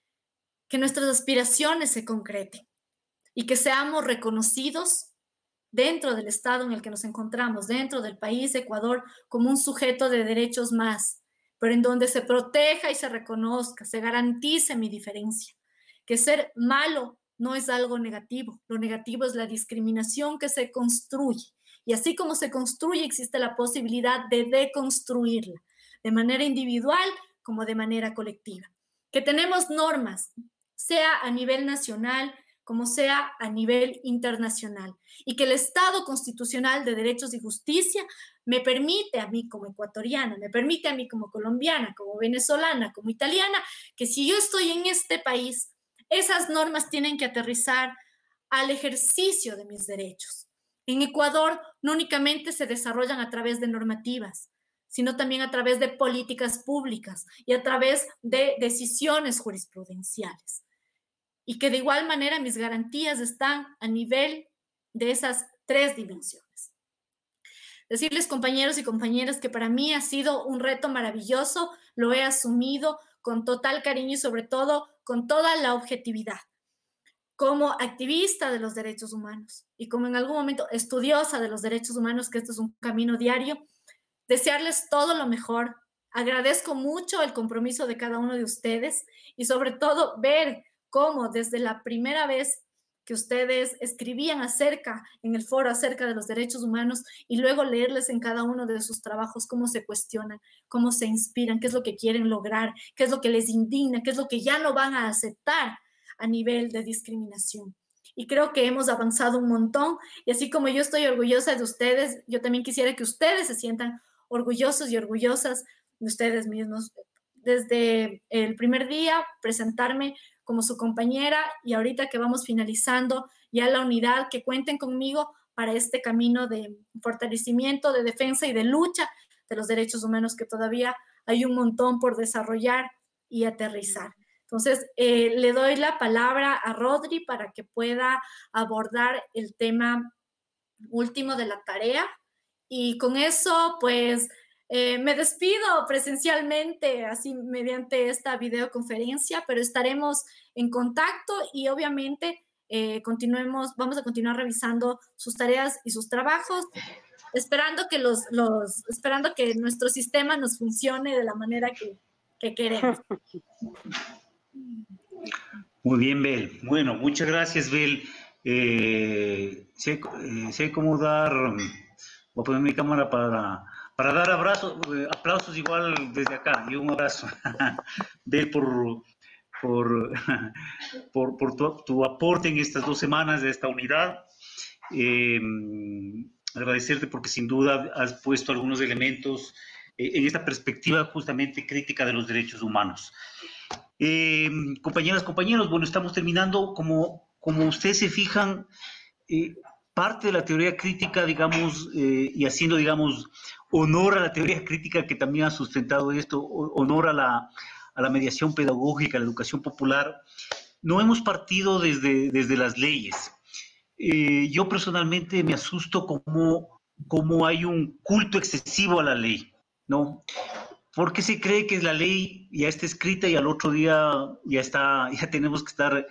que nuestras aspiraciones se concreten y que seamos reconocidos dentro del estado en el que nos encontramos, dentro del país de Ecuador, como un sujeto de derechos más, pero en donde se proteja y se reconozca, se garantice mi diferencia. Que ser malo no es algo negativo, lo negativo es la discriminación que se construye. Y así como se construye, existe la posibilidad de deconstruirla, de manera individual como de manera colectiva. Que tenemos normas, sea a nivel nacional, como sea a nivel internacional, y que el Estado constitucional de derechos y justicia me permite a mí como ecuatoriana, me permite a mí como colombiana, como venezolana, como italiana, que si yo estoy en este país, esas normas tienen que aterrizar al ejercicio de mis derechos. En Ecuador no únicamente se desarrollan a través de normativas, sino también a través de políticas públicas y a través de decisiones jurisprudenciales. Y que de igual manera mis garantías están a nivel de esas tres dimensiones. Decirles, compañeros y compañeras, que para mí ha sido un reto maravilloso, lo he asumido con total cariño y sobre todo con toda la objetividad. Como activista de los derechos humanos y como en algún momento estudiosa de los derechos humanos, que esto es un camino diario, desearles todo lo mejor. Agradezco mucho el compromiso de cada uno de ustedes y sobre todo ver cómo desde la primera vez que ustedes escribían en el foro acerca de los derechos humanos y luego leerles en cada uno de sus trabajos cómo se cuestionan, cómo se inspiran, qué es lo que quieren lograr, qué es lo que les indigna, qué es lo que ya no van a aceptar a nivel de discriminación. Y creo que hemos avanzado un montón y así como yo estoy orgullosa de ustedes, yo también quisiera que ustedes se sientan orgullosos y orgullosas de ustedes mismos. Desde el primer día, presentarme como su compañera y ahorita que vamos finalizando ya la unidad, que cuenten conmigo para este camino de fortalecimiento, de defensa y de lucha de los derechos humanos, que todavía hay un montón por desarrollar y aterrizar. Entonces, le doy la palabra a Rodri para que pueda abordar el tema último de la tarea y con eso, pues, me despido presencialmente, así mediante esta videoconferencia, pero estaremos en contacto y obviamente vamos a continuar revisando sus tareas y sus trabajos, esperando que nuestro sistema nos funcione de la manera que queremos. Muy bien, Bel. Bueno, muchas gracias, Bel. Sé cómo dar, voy a poner mi cámara para dar aplausos igual desde acá, y un abrazo, Bel, por tu aporte en estas 2 semanas de esta unidad. Agradecerte porque sin duda has puesto algunos elementos en esta perspectiva justamente crítica de los derechos humanos. Compañeras, compañeros, bueno, estamos terminando. Como ustedes se fijan, parte de la teoría crítica, digamos, y haciendo, digamos, honor a la teoría crítica que también ha sustentado esto, honor a la mediación pedagógica, a la educación popular, no hemos partido desde las leyes. Yo personalmente me asusto como hay un culto excesivo a la ley, ¿no? Porque se cree que la ley ya está escrita y al otro día ya tenemos que estar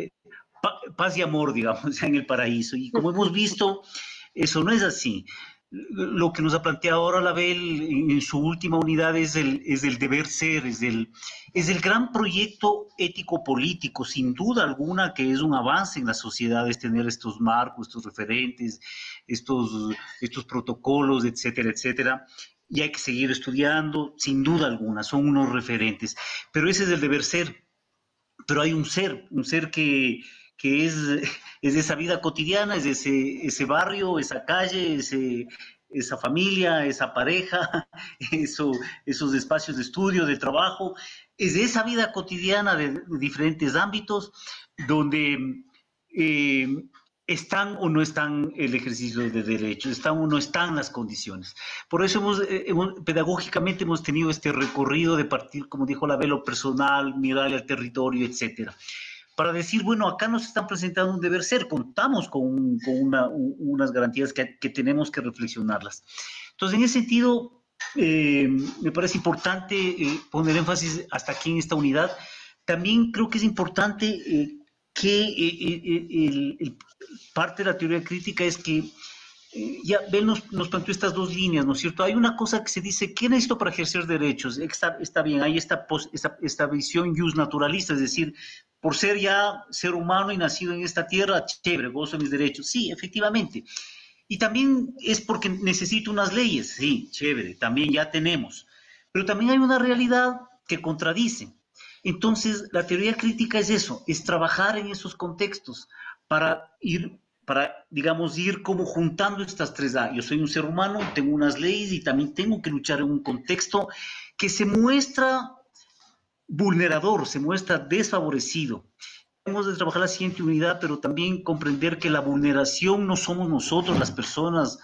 paz y amor, digamos, en el paraíso. Y como hemos visto, eso no es así. lo que nos ha planteado ahora Label en su última unidad es el deber ser, es el gran proyecto ético-político, sin duda alguna que es un avance en la sociedad, es tener estos marcos, estos referentes, estos protocolos, etcétera, etcétera. Y hay que seguir estudiando, sin duda alguna, son unos referentes. Pero ese es el deber ser. Pero hay un ser que es esa vida cotidiana, es ese barrio, esa calle, esa familia, esa pareja, esos espacios de estudio, de trabajo, es de esa vida cotidiana de diferentes ámbitos donde están o no están el ejercicio de derechos, están o no están las condiciones. Por eso pedagógicamente hemos tenido este recorrido de partir, como dijo Label, lo personal, mirar al territorio, etcétera. Para decir, bueno, acá nos están presentando un deber ser, contamos con unas garantías que tenemos que reflexionarlas. Entonces, en ese sentido, me parece importante poner énfasis hasta aquí en esta unidad. También creo que es importante que parte de la teoría crítica es que ya Ben nos planteó estas dos líneas, ¿no es cierto? Hay una cosa que se dice, ¿qué necesito para ejercer derechos? Está bien, hay esta visión jus naturalista, es decir, por ser ya ser humano y nacido en esta tierra, chévere, gozo de mis derechos. Sí, efectivamente. Y también es porque necesito unas leyes, sí, chévere, también ya tenemos. Pero también hay una realidad que contradice. Entonces, la teoría crítica es eso, es trabajar en esos contextos para digamos, ir como juntando estas tres A. Yo soy un ser humano, tengo unas leyes y también tengo que luchar en un contexto que se muestra vulnerador, se muestra desfavorecido. Tenemos de trabajar la siguiente unidad, pero también comprender que la vulneración no somos nosotros, las personas,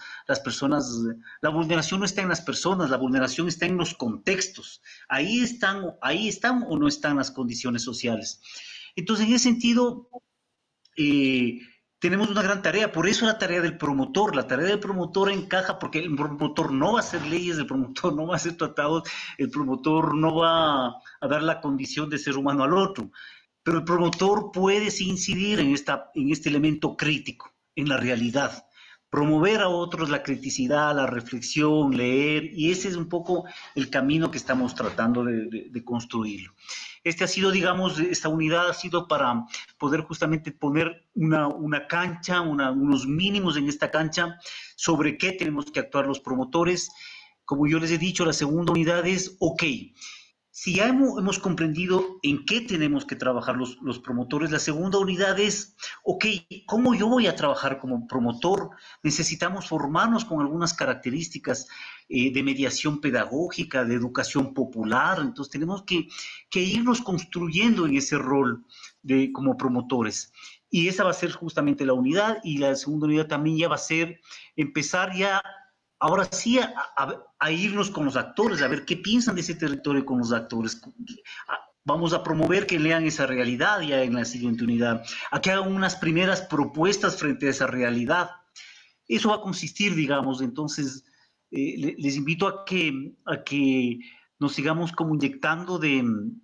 la vulneración no está en las personas, la vulneración está en los contextos. Ahí están o no están las condiciones sociales. Entonces, en ese sentido, tenemos una gran tarea, por eso la tarea del promotor encaja porque el promotor no va a hacer leyes, el promotor no va a hacer tratados, el promotor no va a dar la condición de ser humano al otro, pero el promotor puede sí incidir en este elemento crítico, en la realidad, promover a otros la criticidad, la reflexión, leer, y ese es un poco el camino que estamos tratando de construirlo. Ha sido, digamos, esta unidad ha sido para poder justamente poner una cancha, unos mínimos en esta cancha sobre qué tenemos que actuar los promotores. Como yo les he dicho, la segunda unidad es, ok, si ya hemos comprendido en qué tenemos que trabajar los promotores, la segunda unidad es, ok, ¿cómo yo voy a trabajar como promotor? Necesitamos formarnos con algunas características de mediación pedagógica, de educación popular, entonces tenemos que irnos construyendo en ese rol como promotores. Y esa va a ser justamente la unidad, y la segunda unidad también ya va a ser empezar ya ahora sí a irnos con los actores, a ver qué piensan de ese territorio con los actores. Vamos a promover que lean esa realidad ya en la siguiente unidad, a que hagan unas primeras propuestas frente a esa realidad. Eso va a consistir, digamos, entonces les invito a que nos sigamos como inyectando de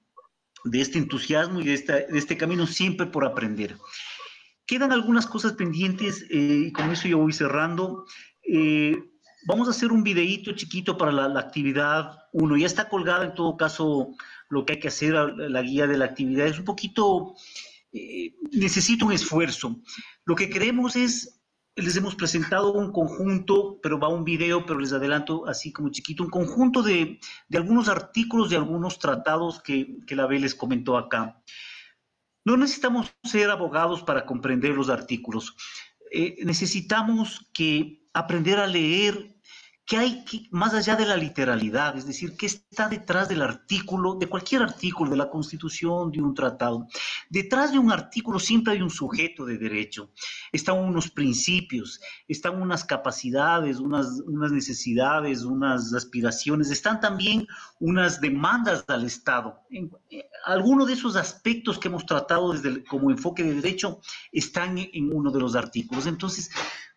este entusiasmo y de este camino siempre por aprender. Quedan algunas cosas pendientes y con eso yo voy cerrando. Vamos a hacer un videíto chiquito para la actividad 1. Ya está colgada en todo caso lo que hay que hacer, la guía de la actividad. Es un poquito, necesita un esfuerzo. Lo que queremos es, les hemos presentado un conjunto, pero va un video, pero les adelanto así como chiquito, un conjunto de algunos artículos, de algunos tratados que la B les comentó acá. No necesitamos ser abogados para comprender los artículos. Necesitamos aprender a leer qué hay más allá de la literalidad, es decir, qué está detrás del artículo, de cualquier artículo, de la Constitución, de un tratado. Detrás de un artículo siempre hay un sujeto de derecho, están unos principios, están unas capacidades, unas necesidades, unas aspiraciones, están también unas demandas al Estado. Algunos de esos aspectos que hemos tratado como enfoque de derecho están en uno de los artículos. Entonces,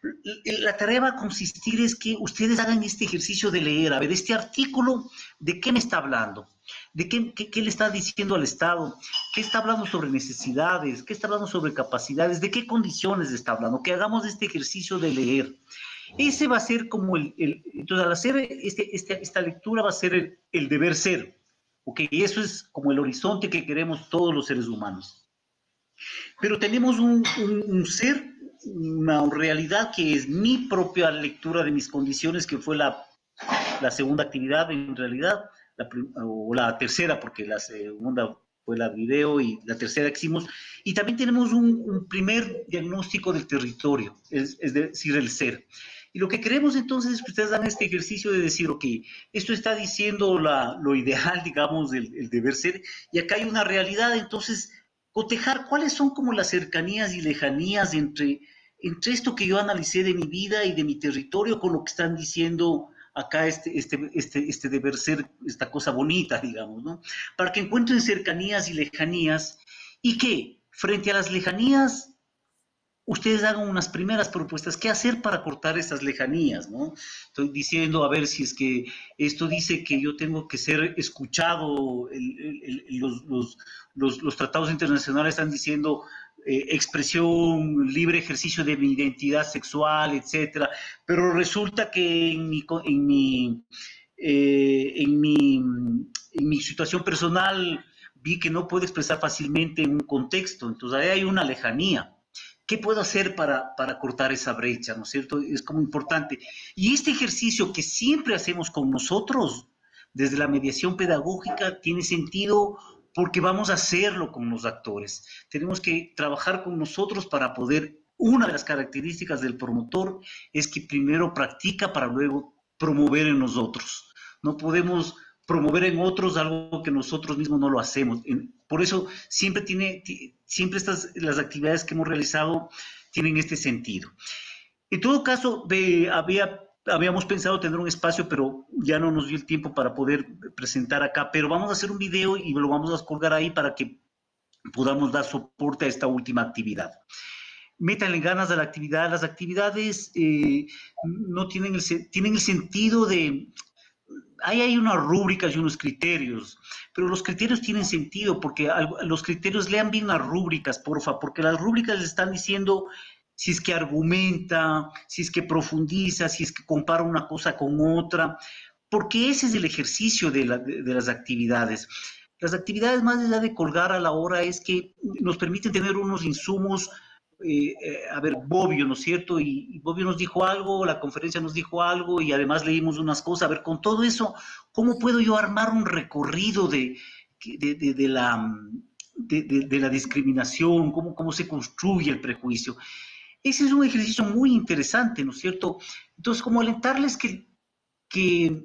la tarea va a consistir es que ustedes hagan este ejercicio de leer, a ver, este artículo, ¿de qué me está hablando? ¿De qué le está diciendo al Estado? ¿Qué está hablando sobre necesidades? ¿Qué está hablando sobre capacidades? ¿De qué condiciones está hablando? Que hagamos este ejercicio de leer. Ese va a ser como entonces al hacer esta lectura va a ser el deber ser, ¿ok? Y eso es como el horizonte que queremos todos los seres humanos. Pero tenemos un ser, una realidad que es mi propia lectura de mis condiciones, que fue la segunda actividad en realidad, o la tercera, porque la segunda fue la video y la tercera que hicimos, y también tenemos un primer diagnóstico del territorio, es decir, el ser. Y lo que queremos entonces es que ustedes hagan este ejercicio de decir, ok, esto está diciendo lo ideal, digamos, el deber ser, y acá hay una realidad, entonces cotejar cuáles son como las cercanías y lejanías entre esto que yo analicé de mi vida y de mi territorio con lo que están diciendo acá este deber ser, esta cosa bonita, digamos, ¿no? Para que encuentren cercanías y lejanías y que frente a las lejanías ustedes hagan unas primeras propuestas. ¿Qué hacer para cortar esas lejanías, no? Estoy diciendo, a ver, si es que esto dice que yo tengo que ser escuchado, los tratados internacionales están diciendo expresión, libre ejercicio de mi identidad sexual, etcétera, pero resulta que en mi situación personal vi que no puedo expresar fácilmente en un contexto, entonces ahí hay una lejanía. ¿Qué puedo hacer para cortar esa brecha, no es cierto? Es como importante. Y este ejercicio que siempre hacemos con nosotros, desde la mediación pedagógica, tiene sentido porque vamos a hacerlo con los actores. Tenemos que trabajar con nosotros para poder, una de las características del promotor es que primero practica para luego promover en nosotros. No podemos promover en otros algo que nosotros mismos no lo hacemos. Por eso siempre las actividades que hemos realizado tienen este sentido. En todo caso, habíamos pensado tener un espacio, pero ya no nos dio el tiempo para poder presentar acá, pero vamos a hacer un video y lo vamos a colgar ahí para que podamos dar soporte a esta última actividad. Métanle ganas a la actividad. Las actividades no tienen el sentido de... Ahí hay unas rúbricas y unos criterios, pero los criterios tienen sentido porque los criterios, lean bien las rúbricas, porfa, porque las rúbricas les están diciendo si es que argumenta, si es que profundiza, si es que compara una cosa con otra, porque ese es el ejercicio de las actividades. Las actividades, más allá de colgar a la hora, es que nos permiten tener unos insumos. A ver, Bobbio, ¿no es cierto? Y Bobbio nos dijo algo, la conferencia nos dijo algo y además leímos unas cosas. A ver, con todo eso, ¿cómo puedo yo armar un recorrido de la discriminación? ¿Cómo se construye el prejuicio? Ese es un ejercicio muy interesante, ¿no es cierto? Entonces, como alentarles que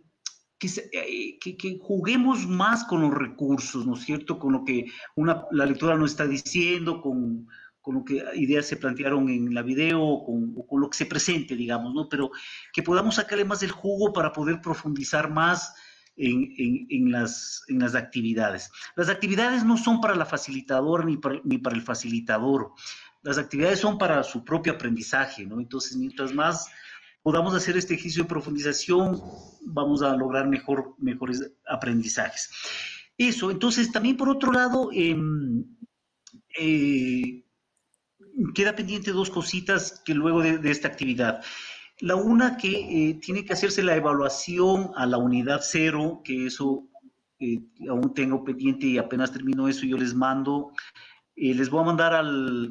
juguemos más con los recursos, ¿no es cierto? Con lo que la lectura nos está diciendo, con lo que ideas se plantearon en la video o con lo que se presente, digamos, ¿no? Pero que podamos sacarle más del jugo para poder profundizar más en las actividades. Las actividades no son para la facilitadora ni para el facilitador. Las actividades son para su propio aprendizaje, ¿no? Entonces, mientras más podamos hacer este ejercicio de profundización, vamos a lograr mejores aprendizajes. Eso, entonces, también por otro lado, queda pendiente dos cositas que luego de esta actividad. La una, que tiene que hacerse la evaluación a la unidad 0, que eso aún tengo pendiente y apenas termino eso yo les mando. Les voy a mandar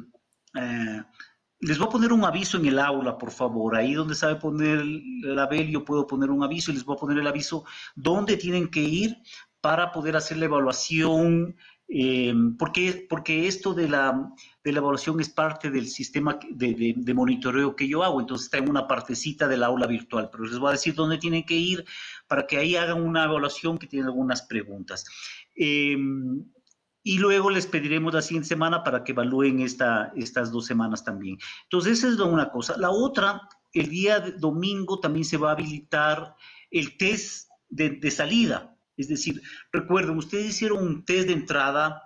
les voy a poner un aviso en el aula, por favor. Ahí donde sabe poner la Bel, yo puedo poner un aviso y les voy a poner el aviso dónde tienen que ir para poder hacer la evaluación. Porque esto de la evaluación es parte del sistema de monitoreo que yo hago, entonces está en una partecita del aula virtual, pero les voy a decir dónde tienen que ir para que ahí hagan una evaluación que tiene algunas preguntas. Y luego les pediremos la siguiente semana para que evalúen estas 2 semanas también. Entonces, esa es una cosa. La otra, el día domingo también se va a habilitar el test de salida. Es decir, recuerden, ustedes hicieron un test de entrada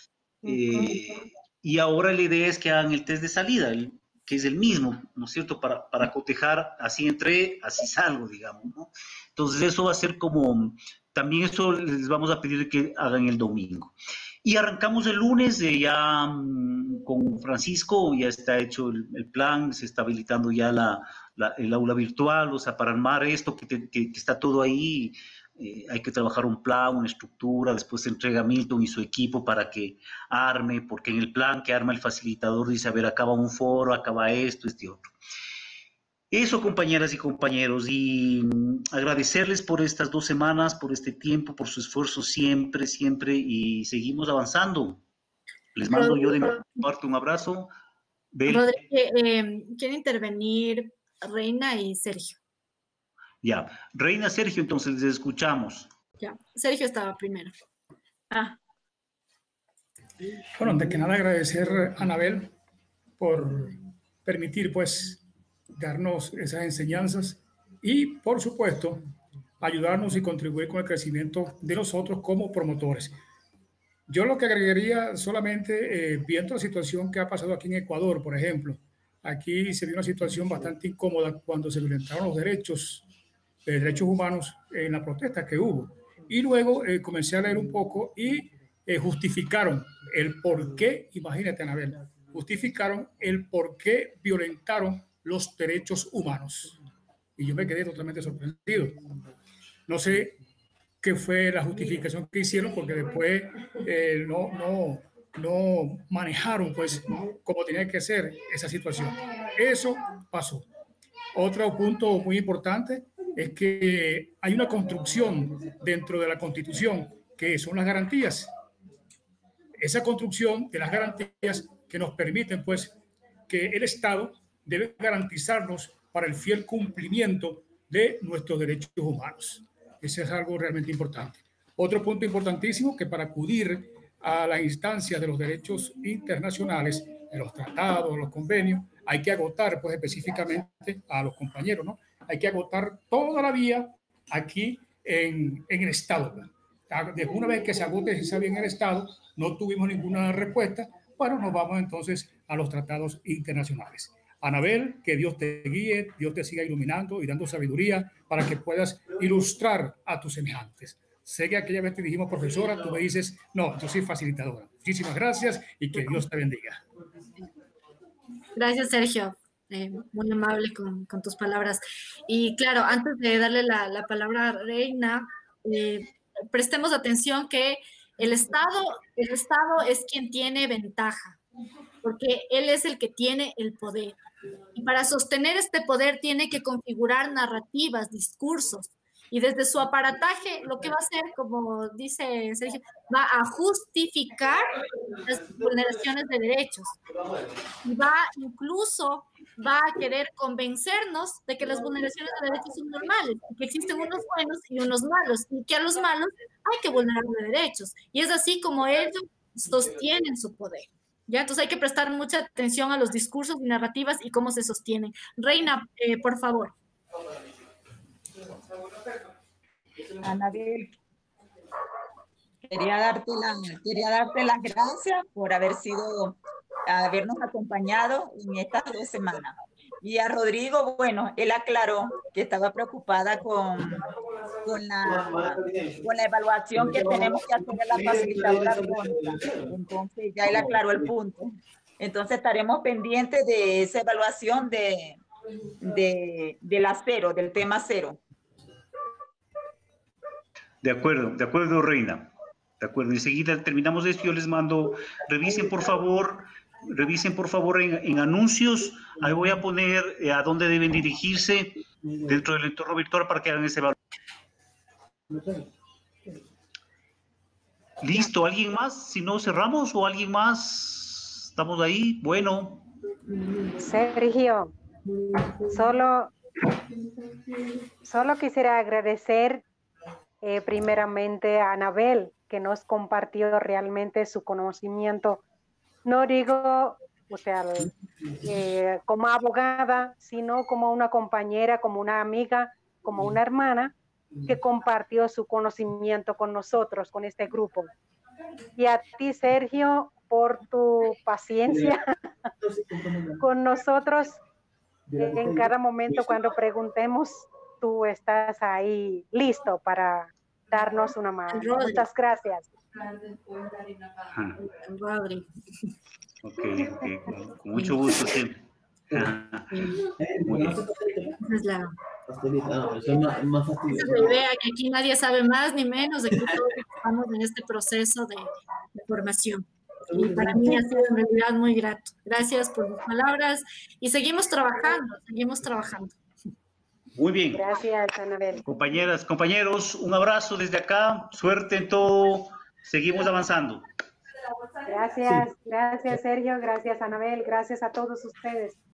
y ahora la idea es que hagan el test de salida, que es el mismo, ¿no es cierto? Para cotejar, así entré, así salgo, digamos, ¿no? Entonces eso va a ser como, también eso les vamos a pedir que hagan el domingo. Y arrancamos el lunes ya con Francisco, ya está hecho el plan, se está habilitando ya el aula virtual, o sea, para armar esto que está todo ahí, hay que trabajar un plan, una estructura, después se entrega a Milton y su equipo para que arme, porque en el plan que arma el facilitador dice, a ver, acaba un foro, acaba esto, este otro. Eso, compañeras y compañeros, y agradecerles por estas 2 semanas, por este tiempo, por su esfuerzo siempre, siempre, y seguimos avanzando. Les mando yo de mi parte un abrazo. Rodrigo, quiere intervenir Reina y Sergio. Ya, Reina, Sergio, entonces les escuchamos. Ya, Sergio estaba primero. Bueno, antes que nada agradecer a Anabel por permitir, pues, darnos esas enseñanzas y, por supuesto, ayudarnos y contribuir con el crecimiento de nosotros como promotores. Yo lo que agregaría solamente, viendo la situación que ha pasado aquí en Ecuador, por ejemplo, aquí se vio una situación bastante incómoda cuando se violentaron los derechos humanos en la protesta que hubo. Y luego comencé a leer un poco y justificaron el por qué, imagínate, Anabel, justificaron el por qué violentaron los derechos humanos. Y yo me quedé totalmente sorprendido. No sé qué fue la justificación que hicieron, porque después no manejaron, pues, como tenía que ser esa situación. Eso pasó. Otro punto muy importante es que hay una construcción dentro de la Constitución que son las garantías. Esa construcción de las garantías que nos permiten, pues, que el Estado debe garantizarnos para el fiel cumplimiento de nuestros derechos humanos. Ese es algo realmente importante. Otro punto importantísimo, que para acudir a las instancias de los derechos internacionales, de los tratados, los convenios, hay que agotar, pues, específicamente a los compañeros, ¿no? Hay que agotar toda la vía aquí en el Estado. Después, una vez que se agote esa vía en el Estado, no tuvimos ninguna respuesta, bueno, nos vamos entonces a los tratados internacionales. Anabel, que Dios te guíe, Dios te siga iluminando y dando sabiduría para que puedas ilustrar a tus semejantes. Sé que aquella vez te dijimos profesora, tú me dices, no, yo soy facilitadora. Muchísimas gracias y que Dios te bendiga. Gracias, Sergio. Muy amable con tus palabras. Y claro, antes de darle la palabra a Reina, prestemos atención que el Estado es quien tiene ventaja, porque él es el que tiene el poder. Y para sostener este poder tiene que configurar narrativas, discursos. Y desde su aparataje, lo que va a hacer, como dice Sergio, va a justificar las vulneraciones de derechos. Y incluso va a querer convencernos de que las vulneraciones de derechos son normales, que existen unos buenos y unos malos, y que a los malos hay que vulnerar de derechos. Y es así como ellos sostienen su poder. ¿Ya? Entonces hay que prestar mucha atención a los discursos y narrativas y cómo se sostienen. Reina, por favor. Anabel, quería darte las gracias por habernos acompañado en estas 2 semanas. Y a Rodrigo, bueno, él aclaró que estaba preocupada con la evaluación que tenemos que hacer en la facilitadora crónica. Entonces ya él aclaró el punto. Entonces estaremos pendientes de esa evaluación de la 0, del tema 0. De acuerdo, Reina. De acuerdo. Enseguida terminamos esto. Yo les mando, revisen por favor en anuncios. Ahí voy a poner a dónde deben dirigirse dentro del entorno virtual para que hagan ese evaluación. Listo, ¿alguien más? Si no, cerramos, o alguien más. ¿Estamos ahí? Bueno. Sergio, solo quisiera agradecer primeramente a Anabel, que nos compartió realmente su conocimiento. No digo, o sea, como abogada, sino como una compañera, como una amiga, como una hermana, que compartió su conocimiento con nosotros, con este grupo. Y a ti, Sergio, por tu paciencia con nosotros en cada momento cuando preguntemos, tú estás ahí listo para darnos una mano. Muchas gracias. Ajá. Rodri. Ok, con mucho gusto, sí. Muy bien. Esa es la, Eso es más esa fastidioso. es la idea, que aquí nadie sabe más ni menos, de que todos estamos en este proceso de formación. Y para mí ha sido en realidad muy grato. Gracias por sus palabras y seguimos trabajando, seguimos trabajando. Muy bien. Gracias, Anabel. Compañeras, compañeros, un abrazo desde acá. Suerte en todo. Seguimos avanzando. Gracias, gracias Sergio, gracias Anabel, gracias a todos ustedes.